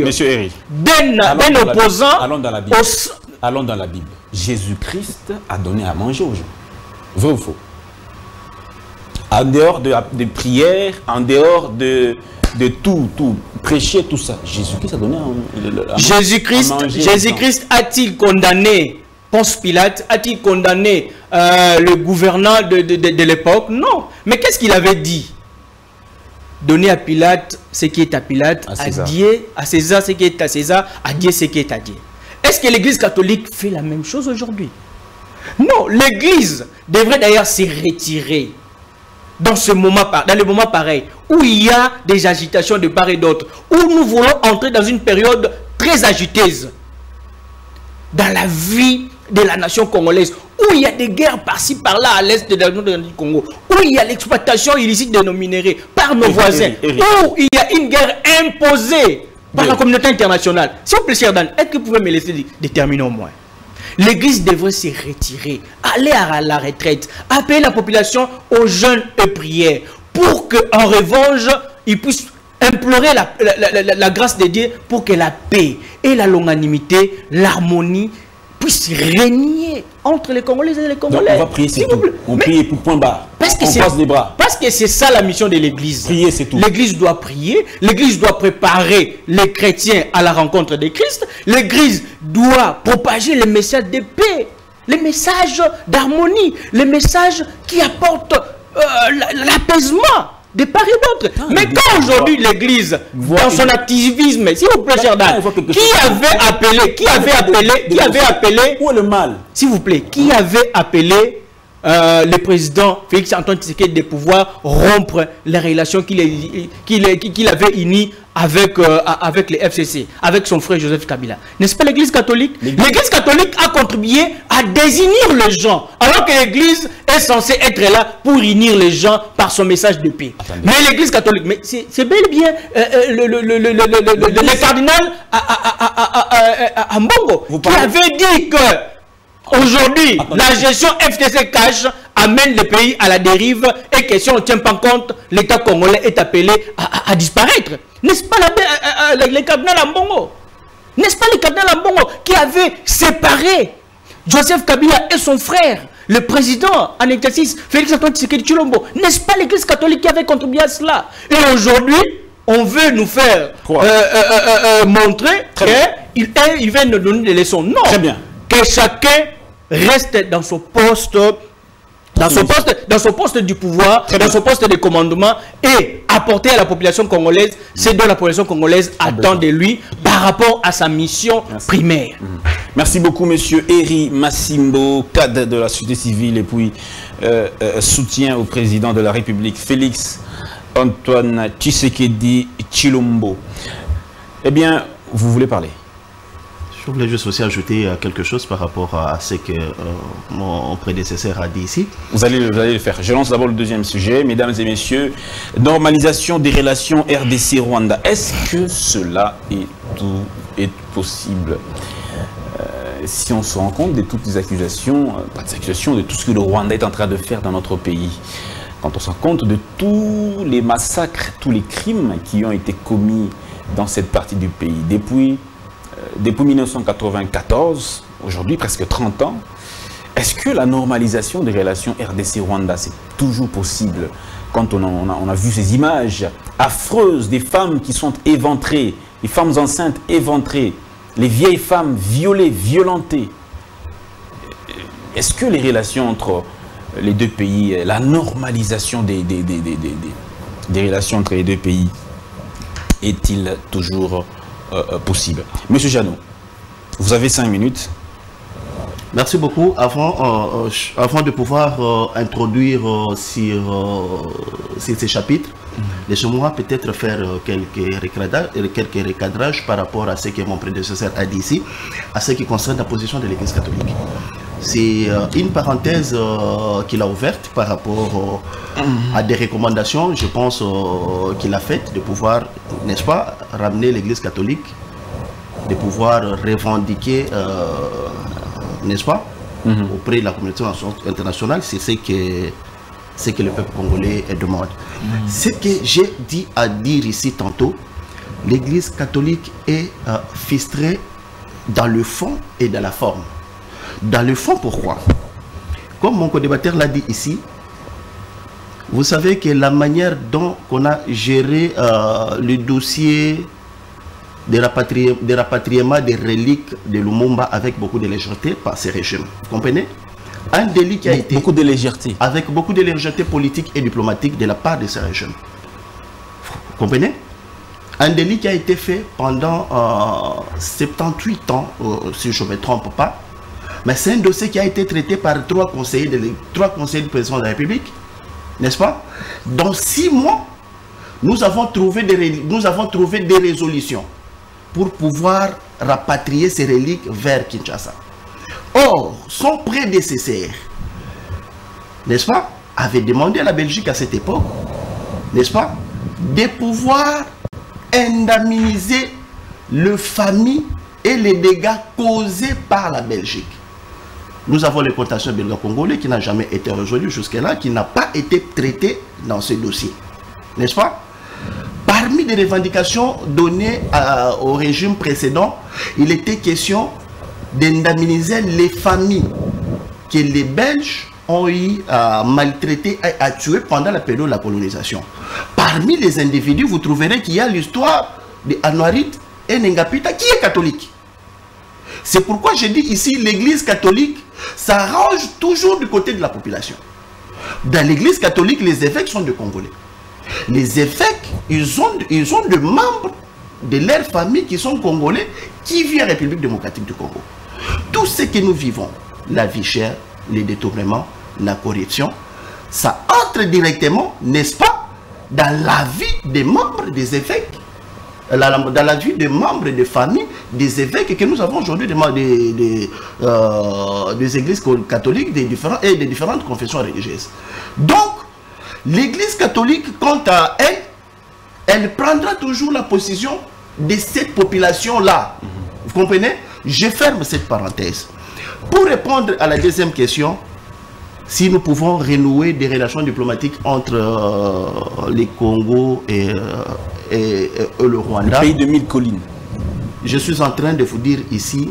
d'un opposant. Allons dans la Bible. Allons dans la Bible. Jésus-Christ a donné à manger aux gens. Vrai ou faux? En dehors de prières, en dehors de tout, prêcher, tout ça. Jésus-Christ a donné à Jésus-Christ a-t-il condamné Ponce Pilate? A-t-il condamné le gouvernant de l'époque? Non. Mais qu'est-ce qu'il avait dit? Donner à Pilate ce qui est à Pilate, à César ce qui est à César, à Dieu ce qui est à Dieu. Est-ce que l'Église catholique fait la même chose aujourd'hui? Non. L'Église devrait d'ailleurs se retirer dans le moment pareil, où il y a des agitations de part et d'autre, où nous voulons entrer dans une période très agiteuse dans la vie de la nation congolaise, où il y a des guerres par-ci par-là à l'est du Congo, où il y a l'exploitation illicite de nos minéraux par nos voisins, où il y a une guerre imposée par la communauté internationale. S'il vous plaît, cher Dan, est-ce que vous pouvez me laisser déterminer au moins? L'Église devrait se retirer, aller à la retraite, appeler la population aux jeûnes et prières, pour qu'en revanche, ils puissent implorer la grâce de Dieu pour que la paix et la longanimité, l'harmonie puissent régner entre les Congolais et les Congolais. Donc on va prier, c'est tout. On prie pour point barre. Parce que on croise les bras. Parce que c'est ça la mission de l'Église. Prier, c'est tout. L'Église doit prier, l'Église doit préparer les chrétiens à la rencontre de Christ, l'Église doit propager les messages de paix, les messages d'harmonie, les messages qui apportent l'apaisement de part et d'autre. Mais quand aujourd'hui l'Église, dans son activisme, s'il vous plaît, cher Dan, qui avait appelé, où est le mal? S'il vous plaît, qui avait appelé le président Félix Antoine Tshisekedi de pouvoir rompre les relations qu'il avait unies avec les FCC, avec son frère Joseph Kabila? N'est-ce pas l'Église catholique? L'Église catholique a contribué à désunir les gens, alors que l'Église est censée être là pour unir les gens par son message de paix. Attendez. Mais l'Église catholique, mais c'est bel et bien le cardinal à Mbongo qui avait dit que aujourd'hui, la gestion FTC Cash amène le pays à la dérive et que si on ne tient pas compte, l'État congolais est appelé à disparaître. N'est-ce pas le cardinal Ambongo? N'est-ce pas le cardinal Ambongo qui avait séparé Joseph Kabila et son frère, le président en exercice Félix Antoine Tshisekedi Tshilombo? N'est-ce pas l'Église catholique qui avait contribué à cela? Et aujourd'hui, on veut nous faire montrer qu'il vient nous donner des leçons. Non. Très bien. Que chacun reste dans son poste, dans son poste du pouvoir, dans son poste de commandement et apporter à la population congolaise ce dont la population congolaise attend de lui par rapport à sa mission primaire. Merci beaucoup, monsieur Eri Massimbo, cadre de la société civile et puis soutien au président de la République, Félix Antoine Tshisekedi Tshilombo. Eh bien, vous voulez parler? Je voulais juste aussi ajouter quelque chose par rapport à ce que mon prédécesseur a dit ici. Vous allez le faire. Je lance d'abord le deuxième sujet. Mesdames et messieurs, normalisation des relations RDC-Rwanda. Est-ce que cela est possible si on se rend compte de toutes les accusations, pas des accusations, de tout ce que le Rwanda est en train de faire dans notre pays? Quand on se rend compte de tous les massacres, tous les crimes qui ont été commis dans cette partie du pays depuis 1994, aujourd'hui presque 30 ans, est-ce que la normalisation des relations RDC-Rwanda, c'est toujours possible? Quand on a vu ces images affreuses des femmes qui sont éventrées, les femmes enceintes éventrées, les vieilles femmes violées, violentées, est-ce que les relations entre les deux pays, la normalisation des relations entre les deux pays, est-il toujours possible? Monsieur Jeannot, vous avez 5 minutes. Merci beaucoup. Avant de pouvoir introduire sur ces chapitres, laissez-moi peut-être faire quelques recadrages par rapport à ce que mon prédécesseur a dit ici, à ce qui concerne la position de l'Église catholique. C'est une parenthèse qu'il a ouverte par rapport à des recommandations, je pense, qu'il a faites de pouvoir, n'est-ce pas, ramener l'Église catholique, de pouvoir revendiquer, n'est-ce pas, auprès de la communauté internationale, c'est ce que le peuple congolais demande. Ce que j'ai dit à dire ici tantôt, l'Église catholique est fistrée dans le fond et dans la forme. Dans le fond, pourquoi? Comme mon co-débatteur l'a dit ici, vous savez que la manière dont on a géré le dossier de rapatriement des reliques de Lumumba avec beaucoup de légèreté par ces régimes. Vous comprenez? Un délit qui a été... Beaucoup de légèreté. Avec beaucoup de légèreté politique et diplomatique de la part de ces régimes. Vous comprenez? Un délit qui a été fait pendant 78 ans, si je ne me trompe pas. Mais c'est un dossier qui a été traité par trois conseillers du président de la République, n'est-ce pas? Dans 6 mois, nous avons trouvé des résolutions pour pouvoir rapatrier ces reliques vers Kinshasa. Or, son prédécesseur, n'est-ce pas, avait demandé à la Belgique à cette époque, n'est-ce pas, de pouvoir indemniser les familles et les dégâts causés par la Belgique. Nous avons les contentieux belgo-congolais qui n'a jamais été résolu jusque-là, qui n'a pas été traité dans ce dossier. N'est-ce pas? Par parmi les revendications données au régime précédent, il était question d'indemniser les familles que les Belges ont eu à maltraiter et à tuer pendant la période de la colonisation. Parmi les individus, vous trouverez qu'il y a l'histoire d'Anouarit et Nengapita qui est catholique. C'est pourquoi je dis ici, l'église catholique s'arrange toujours du côté de la population. Dans l'église catholique, les évêques sont des Congolais. Les évêques, ils ont des membres de leur famille qui sont Congolais, qui vivent en République démocratique du Congo. Tout ce que nous vivons, la vie chère, les détournements, la corruption, ça entre directement, n'est-ce pas, dans la vie des membres des évêques, dans la vie des membres des familles, des évêques que nous avons aujourd'hui des églises catholiques des différentes confessions religieuses. Donc, l'église catholique, quant à elle, elle prendra toujours la position de cette population-là. Vous comprenez? Je ferme cette parenthèse. Pour répondre à la deuxième question, si nous pouvons renouer des relations diplomatiques entre les Congo et le Rwanda. Le pays de 1000 collines. Je suis en train de vous dire ici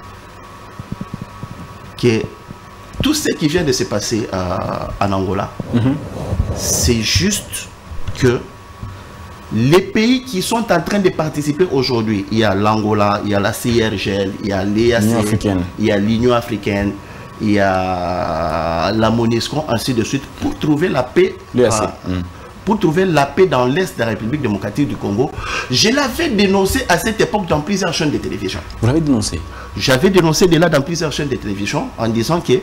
que tout ce qui vient de se passer en Angola, c'est juste que les pays qui sont en train de participer aujourd'hui, il y a l'Angola, il y a la CIRGL, il y a l'EAC, il y a l'Union africaine, il y a la MONUSCO, ainsi de suite, pour trouver la paix. Pour trouver la paix dans l'Est de la République démocratique du Congo. Je l'avais dénoncé à cette époque dans plusieurs chaînes de télévision. Vous l'avez dénoncé? J'avais dénoncé de là dans plusieurs chaînes de télévision en disant que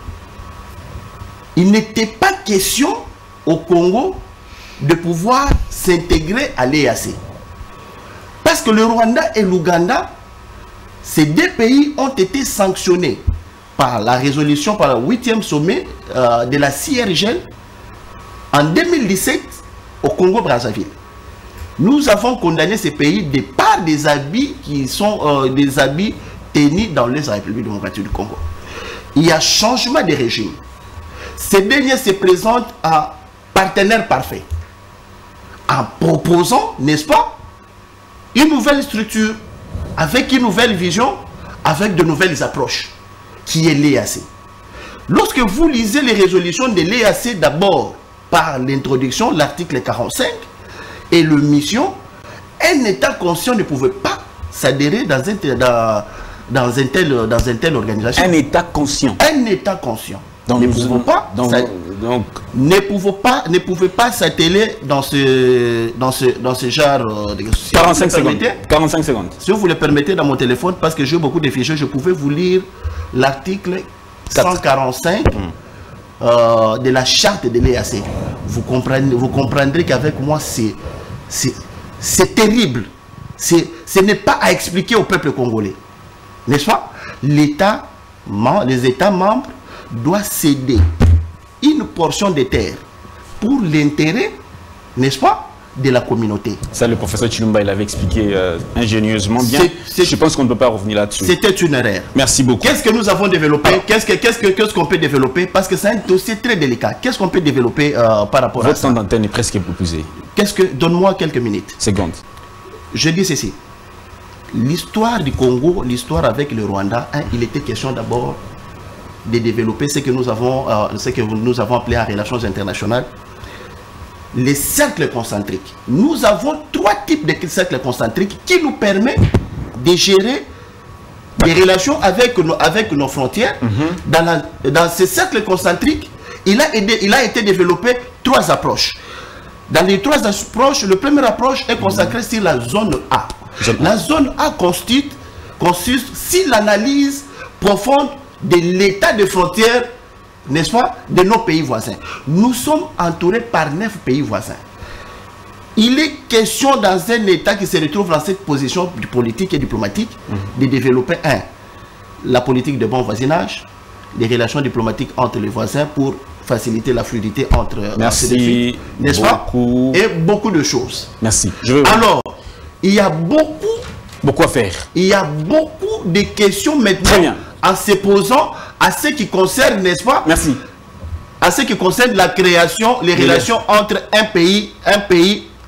il n'était pas question au Congo de pouvoir s'intégrer à l'EAC. Parce que le Rwanda et l'Ouganda, ces deux pays ont été sanctionnés par la résolution, par le 8e sommet de la CIRGL en 2017 au Congo-Brazzaville. Nous avons condamné ces pays de par des habits qui sont des habits tenus dans les Républiques démocratiques du Congo. Il y a changement de régime. Ces derniers se présentent à partenaire parfait, en proposant, n'est-ce pas, une nouvelle structure, avec une nouvelle vision, avec de nouvelles approches, qui est l'EAC. Lorsque vous lisez les résolutions de l'EAC d'abord, par l'introduction, l'article 45, et le mission, un État conscient ne pouvait pas s'adhérer dans une telle organisation. Un État conscient. Un État conscient. Donc, ne pouvait pas s'atteler dans ce genre de 45 secondes. 45 secondes. Si vous le permettez dans mon téléphone, parce que j'ai beaucoup de fichiers, je pouvais vous lire l'article 145 de la charte de l'EAC. Vous comprendrez qu'avec moi, c'est terrible. Ce n'est pas à expliquer au peuple congolais. N'est-ce pas? Les États membres doivent céder une portion de terre pour l'intérêt, n'est-ce pas, de la communauté. Ça, le professeur Chilumba, il avait expliqué ingénieusement bien. Je pense qu'on ne peut pas revenir là-dessus. C'était une erreur. Merci beaucoup. Qu'est-ce que nous avons développé? Qu'est-ce qu'on peut développer? Parce que c'est un dossier très délicat. Qu'est-ce qu'on peut développer par rapport à ça? Votre temps d'antenne est presque épuisé. Donne-moi quelques minutes. Seconde. Je dis ceci. L'histoire du Congo, l'histoire avec le Rwanda, il était question d'abord de développer ce que nous avons appelé en relations internationales les cercles concentriques. Nous avons 3 types de cercles concentriques qui nous permettent de gérer des relations avec nos frontières. Dans ces cercles concentriques, il a été développé 3 approches. Dans les 3 approches, la première approche est consacrée sur la zone A. La zone A consiste sur l'analyse profonde de l'état de frontière, n'est-ce pas, de nos pays voisins. Nous sommes entourés par 9 pays voisins. Il est question dans un État qui se retrouve dans cette position politique et diplomatique de développer la politique de bon voisinage, les relations diplomatiques entre les voisins pour faciliter la fluidité entre ces pays, n'est-ce pas, et beaucoup de choses. Merci. Alors, il y a beaucoup à faire. Il y a beaucoup de questions maintenant en se posant à ce qui concerne, n'est-ce pas? Merci. À ce qui concerne la création, les relations entre un pays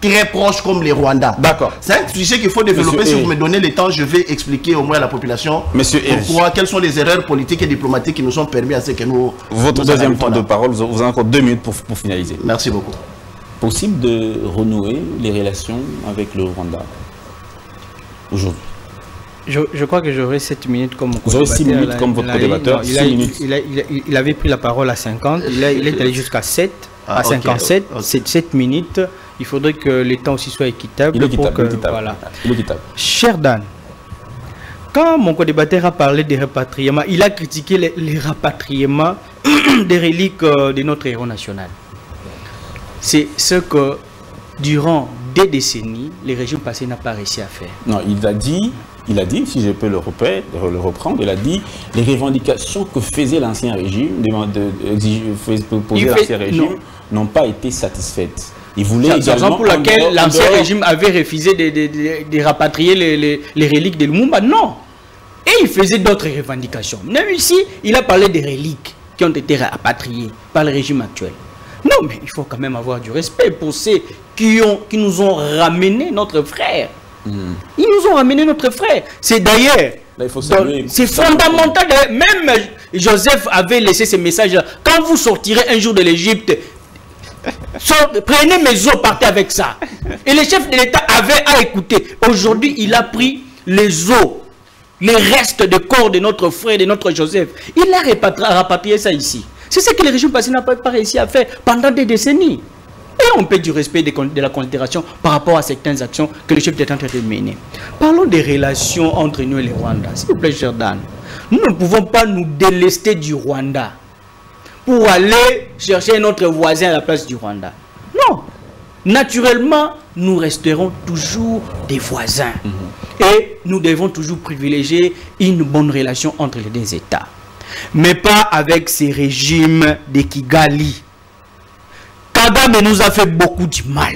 très proches comme les Rwandais. D'accord. C'est un sujet qu'il faut développer. Monsieur si vous me donnez le temps, je vais expliquer au moins à la population quelles sont les erreurs politiques et diplomatiques qui nous ont permis à ce que nous... Votre deuxième temps de parole, vous avez encore 2 minutes pour finaliser. Merci beaucoup. Possible de renouer les relations avec le Rwanda aujourd'hui? Je crois que j'aurai 7 minutes comme Vous aurez 6 minutes comme votre co-débatteur. Il avait pris la parole à 50, il est allé jusqu'à 7, à 57, c'est 7 minutes. Il faudrait que les temps aussi soient équitables. Il est équitable, voilà. Il est équitable. Cher Dan, quand mon co-débatteur a parlé des rapatriements, il a critiqué les rapatriements des reliques de notre héros national. C'est ce que, durant des décennies, les régimes passés n'ont pas réussi à faire. Non, il a dit, si je peux le reprendre, il a dit les revendications que faisait l'ancien régime, poser l'ancien régime, n'ont pas été satisfaites. Il voulait également... C'est la raison pour laquelle l'ancien régime avait refusé de rapatrier les reliques de Lumumba. Non. Et il faisait d'autres revendications. Même ici, il a parlé des reliques qui ont été rapatriées par le régime actuel. Non, mais il faut quand même avoir du respect pour ceux qui nous ont ramené notre frère. Ils nous ont ramené notre frère. C'est d'ailleurs, c'est fondamental. Même Joseph avait laissé ce message. Quand vous sortirez un jour de l'Égypte, prenez mes os, partez avec ça. Et le chef de l'État avait à écouter. Aujourd'hui, il a pris les os, les restes de corps de notre frère, de notre Joseph. Il a rapatrié ça ici. C'est ce que le régime passé n'a pas réussi à faire pendant des décennies. Et on peut du respect de la considération par rapport à certaines actions que le chef d'État est en train de mener. Parlons des relations entre nous et le Rwanda. S'il vous plaît, cher Dan, nous ne pouvons pas nous délester du Rwanda pour aller chercher notre voisin à la place du Rwanda. Non. Naturellement, nous resterons toujours des voisins. Et nous devons toujours privilégier une bonne relation entre les deux États. Mais pas avec ces régimes de Kigali. Kagame nous a fait beaucoup du mal.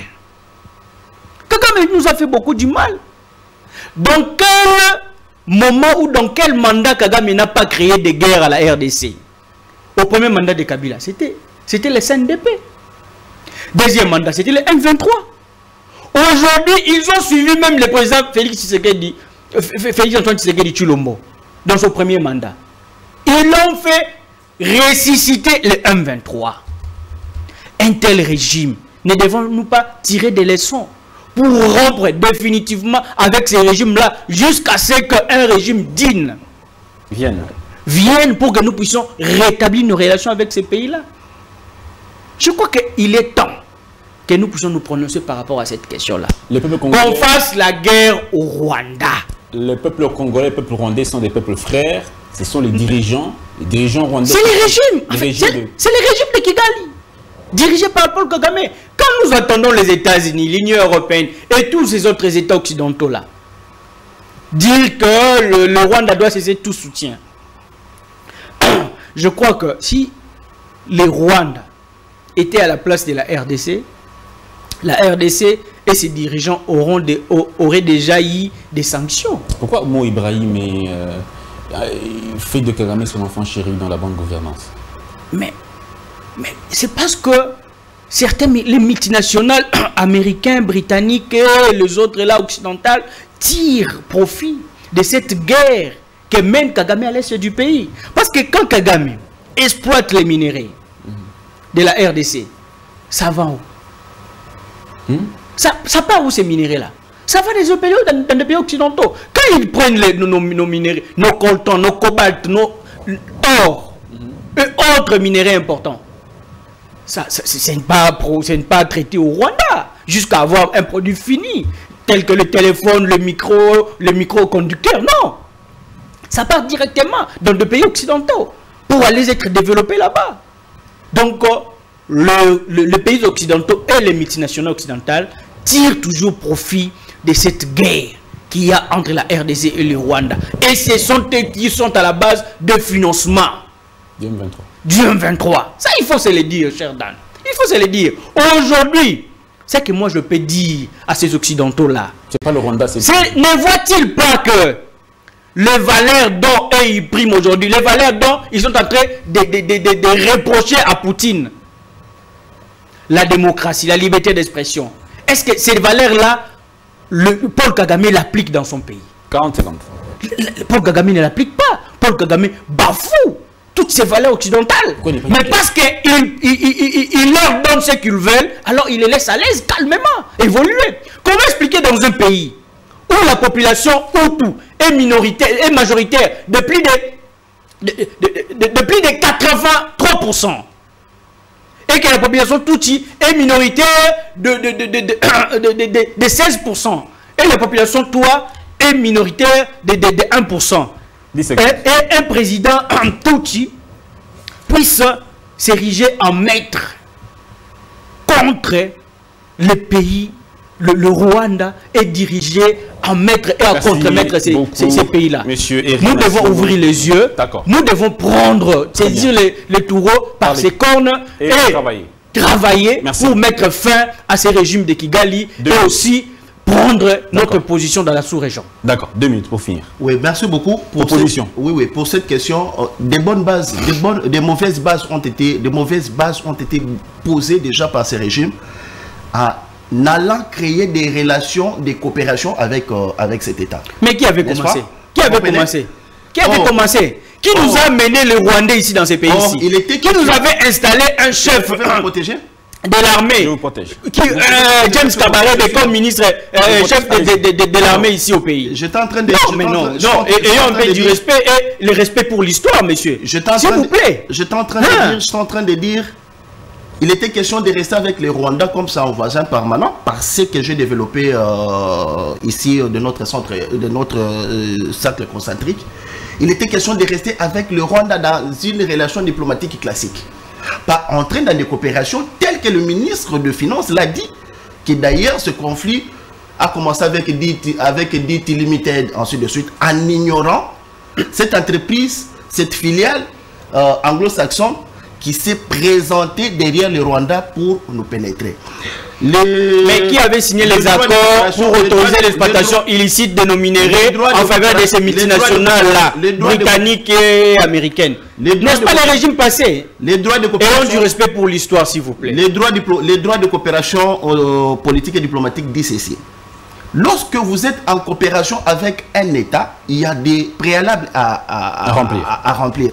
Kagame nous a fait beaucoup du mal. Dans quel moment ou dans quel mandat Kagame n'a pas créé de guerre à la RDC? Au premier mandat de Kabila, c'était le CNDP. Deuxième mandat, c'était le M23. Aujourd'hui, ils ont suivi même le président Félix Antoine Tshisekedi Tshilombo dans son premier mandat. Ils l'ont fait ressusciter le M23. Un tel régime, ne devons-nous pas tirer des leçons pour rompre définitivement avec ces régimes-là jusqu'à ce qu'un régime digne vienne pour que nous puissions rétablir nos relations avec ces pays-là? Je crois qu'il est temps que nous puissions nous prononcer par rapport à cette question-là. Qu'on fasse la guerre au Rwanda. Le peuple congolais et le peuple rwandais sont des peuples frères. Ce sont les dirigeants rwandais. C'est les régimes. C'est les régimes de Kigali, dirigés par Paul Kagame. Quand nous attendons les États-Unis, l'Union européenne et tous ces autres États occidentaux-là dire que le Rwanda doit cesser tout soutien, je crois que si les Rwandais étaient à la place de la RDC et ses dirigeants auraient déjà eu des sanctions. Pourquoi Mo Ibrahim fait de Kagame son enfant chéri dans la bonne gouvernance? Mais c'est parce que les multinationales américains, britanniques et les autres là occidentales tirent profit de cette guerre que mène Kagame à l'est du pays. Parce que quand Kagame exploite les minéraux de la RDC, ça va où? Ça part où ces minéraux-là? Ça va dans des pays occidentaux. Quand ils prennent nos minéraux, nos coltons, nos cobaltes, nos or et autres minéraux importants, ce n'est pas traité au Rwanda jusqu'à avoir un produit fini, tel que le téléphone, le microconducteur. Non. Ça part directement dans des pays occidentaux pour aller être développé là-bas. Donc, les pays occidentaux et les multinationales occidentales tirent toujours profit de cette guerre qu'il y a entre la RDC et le Rwanda. Et ce sont eux qui sont à la base de financement du M23. Ça, il faut se le dire, cher Dan. Il faut se le dire. Aujourd'hui, c'est que moi je peux dire à ces occidentaux-là. C'est pas le Rwanda, c'est... Ne voient-ils pas que les valeurs dont eux ils priment aujourd'hui, les valeurs dont ils sont en train de reprocher à Poutine, la démocratie, la liberté d'expression est-ce que ces valeurs-là, Paul Kagame l'applique dans son pays? 40 secondes. Paul Kagame ne l'applique pas. Paul Kagame bafoue toutes ces valeurs occidentales. Mais parce qu'il leur donne ce qu'ils veulent, alors il les laisse à l'aise, calmement, évoluer. Comment expliquer dans un pays où la population Hutu est minoritaire, est majoritaire de plus de 83%, et que la population Tutsi est minoritaire de 16%, et la population Toua est minoritaire de 1%. Et un président Tutsi puisse s'ériger en maître contre le pays, le Rwanda est dirigé en maître et en contre-maître ces pays-là. Nous devons ouvrir les yeux, nous devons prendre, saisir les taureaux par ses cornes et travailler pour mettre fin à ces régimes de Kigali et aussi prendre notre position dans la sous-région. D'accord, 2 minutes pour finir. Oui, merci beaucoup pour pour cette question. Des bonnes bases, des mauvaises bases ont été posées déjà par ces régimes en allant créer des relations, des coopérations avec cet État. Mais qui avait commencé? Qui avait commencé? Qui avait commencé? Qui nous a mené les Rwandais ici dans ces pays ici? Qui nous avait installé un chef de l'armée, James Kabarebe comme ministre, chef de l'armée ici au pays? J'étais en train de... Non, ayons un peu du respect et le respect pour l'histoire, monsieur. S'il vous plaît. J'étais en train de dire, il était question de rester avec les Rwandais comme ça en voisin permanent, parce que j'ai développé ici de notre centre, de notre cercle concentrique. Il était question de rester avec le Rwanda dans une relation diplomatique classique. Pas entrer dans des coopérations telles que le ministre de Finances l'a dit, que d'ailleurs ce conflit a commencé avec DT Limited, ensuite de suite, en ignorant cette entreprise, cette filiale anglo-saxonne qui s'est présentée derrière le Rwanda pour nous pénétrer. Mais qui avait signé les accords pour autoriser l'exploitation illicite de nos minéraux en faveur de ces multinationales-là, britanniques et américaines? N'est-ce pas les régimes passés? Les droits de coopération... Ayons du respect pour l'histoire, s'il vous plaît. Les droits de coopération politique et diplomatique disent ceci. Lorsque vous êtes en coopération avec un État, il y a des préalables à remplir.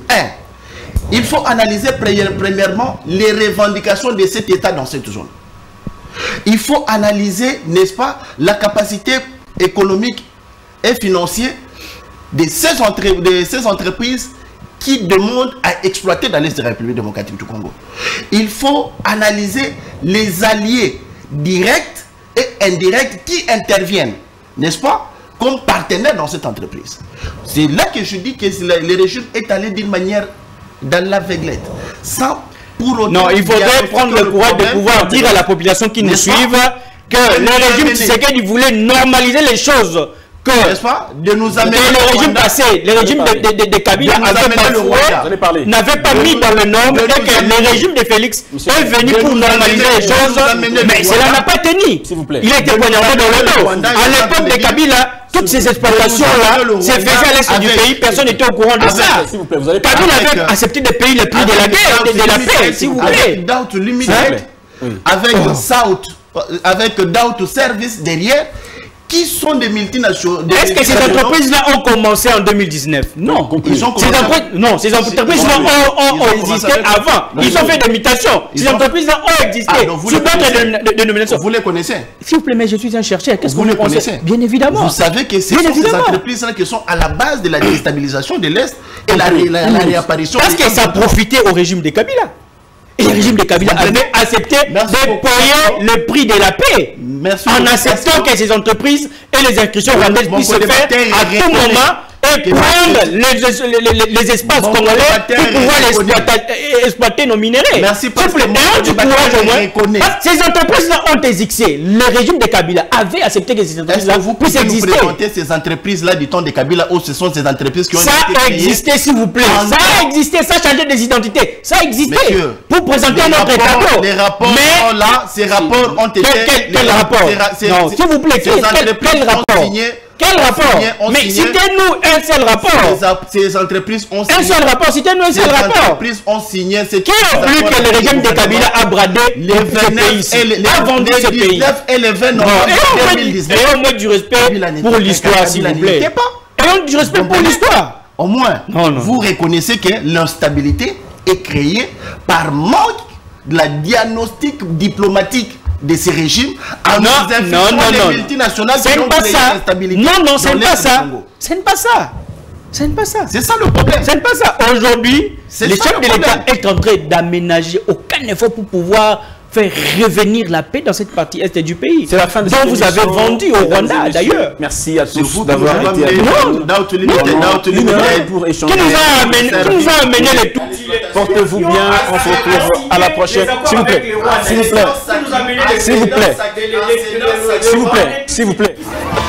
Il faut analyser premièrement les revendications de cet État dans cette zone. Il faut analyser, n'est-ce pas, la capacité économique et financière de ces entreprises qui demandent à exploiter dans l'Est de la République démocratique du Congo. Il faut analyser les alliés directs et indirects qui interviennent, n'est-ce pas, comme partenaires dans cette entreprise. C'est là que je dis que le régime est allé d'une manière dans l'aveuglette, sans pour autant... Non, il faudrait prendre le courage de pouvoir dire à la population qui nous suivent que le régime Tshisekedi voulait normaliser les choses. N'est-ce pas? De nous amener le régime passé, le régime de Kabila n'avait pas mis dans le nombre et que le régime de Félix est venu pour normaliser les choses, mais cela n'a pas tenu. Il a été poignardé dans le dos. À l'époque de Kabila, toutes ces exploitations-là se faisaient à l'est du pays, personne n'était au courant de ça. Kabila avait accepté de payer le prix de la guerre, de la paix, s'il vous plaît. Avec Doubt Service derrière, qui sont des multinationales. Est-ce que ces entreprises-là ont commencé en 2019? Non. Ces entreprises-là ont existé avant. Ils ont fait des mutations. Ces entreprises-là ont existé. Sous d'autres dénominations. Vous les connaissez? S'il vous plaît, mais je suis un chercheur. Qu'est-ce que vous connaissez? Bien évidemment. Vous savez que ce sont ces entreprises-là qui sont à la base de la déstabilisation de l'Est et la réapparition. Parce que ça profitait au régime de Kabila. Et le régime de Kabila avait accepté de payer le prix de la paix en acceptant que ces entreprises et les inscriptions rwandaises puissent se faire à tout moment et prendre les espaces congolais pour pouvoir exploiter nos minéraux. Merci pour du courage au moins. Ces entreprises-là ont existé. Le régime de Kabila avait accepté que ces entreprises-là puissent exister. Vous présentez ces entreprises-là du temps de Kabila ou ce sont ces entreprises qui ont été créées? Ça a existé, s'il vous plaît. Ça a existé, ça a changé des identités. Ça a existé. Pour présenter notre tableau. Les rapports sont là, ces rapports ont été... Quel rapport? Non, s'il vous plaît, quel rapport? Quel rapport? Mais citez-nous un seul rapport. Ces entreprises ont signé. Un seul rapport, citez-nous un seul rapport. Ces entreprises ont signé. Qui a voulu que le régime de Kabila a bradé les 29 a vendu ce pays? Et les 20 novembre 2019. Et au moins du respect pour l'histoire, s'il vous plaît. Et du respect pour l'histoire. Au moins, vous reconnaissez que l'instabilité est créée par manque de la diagnostic diplomatique de ces régimes en les multinationales qui ont créé l'instabilité. Non, c'est pas ça. Ce n'est pas ça. Ce n'est pas ça. C'est ça le problème. Ce n'est pas ça. Aujourd'hui, le chef de l'État est en train d'aménager aucun effort pour pouvoir faire revenir la paix dans cette partie est du pays. C'est la fin de dont vous avez vendu au Rwanda d'ailleurs. Merci à tous d'avoir été avec nous pour échanger. Qui nous a amené les tout. Portez-vous bien, on se retrouve à la prochaine. S'il vous plaît, s'il vous plaît, s'il vous plaît, s'il vous plaît, s'il vous plaît.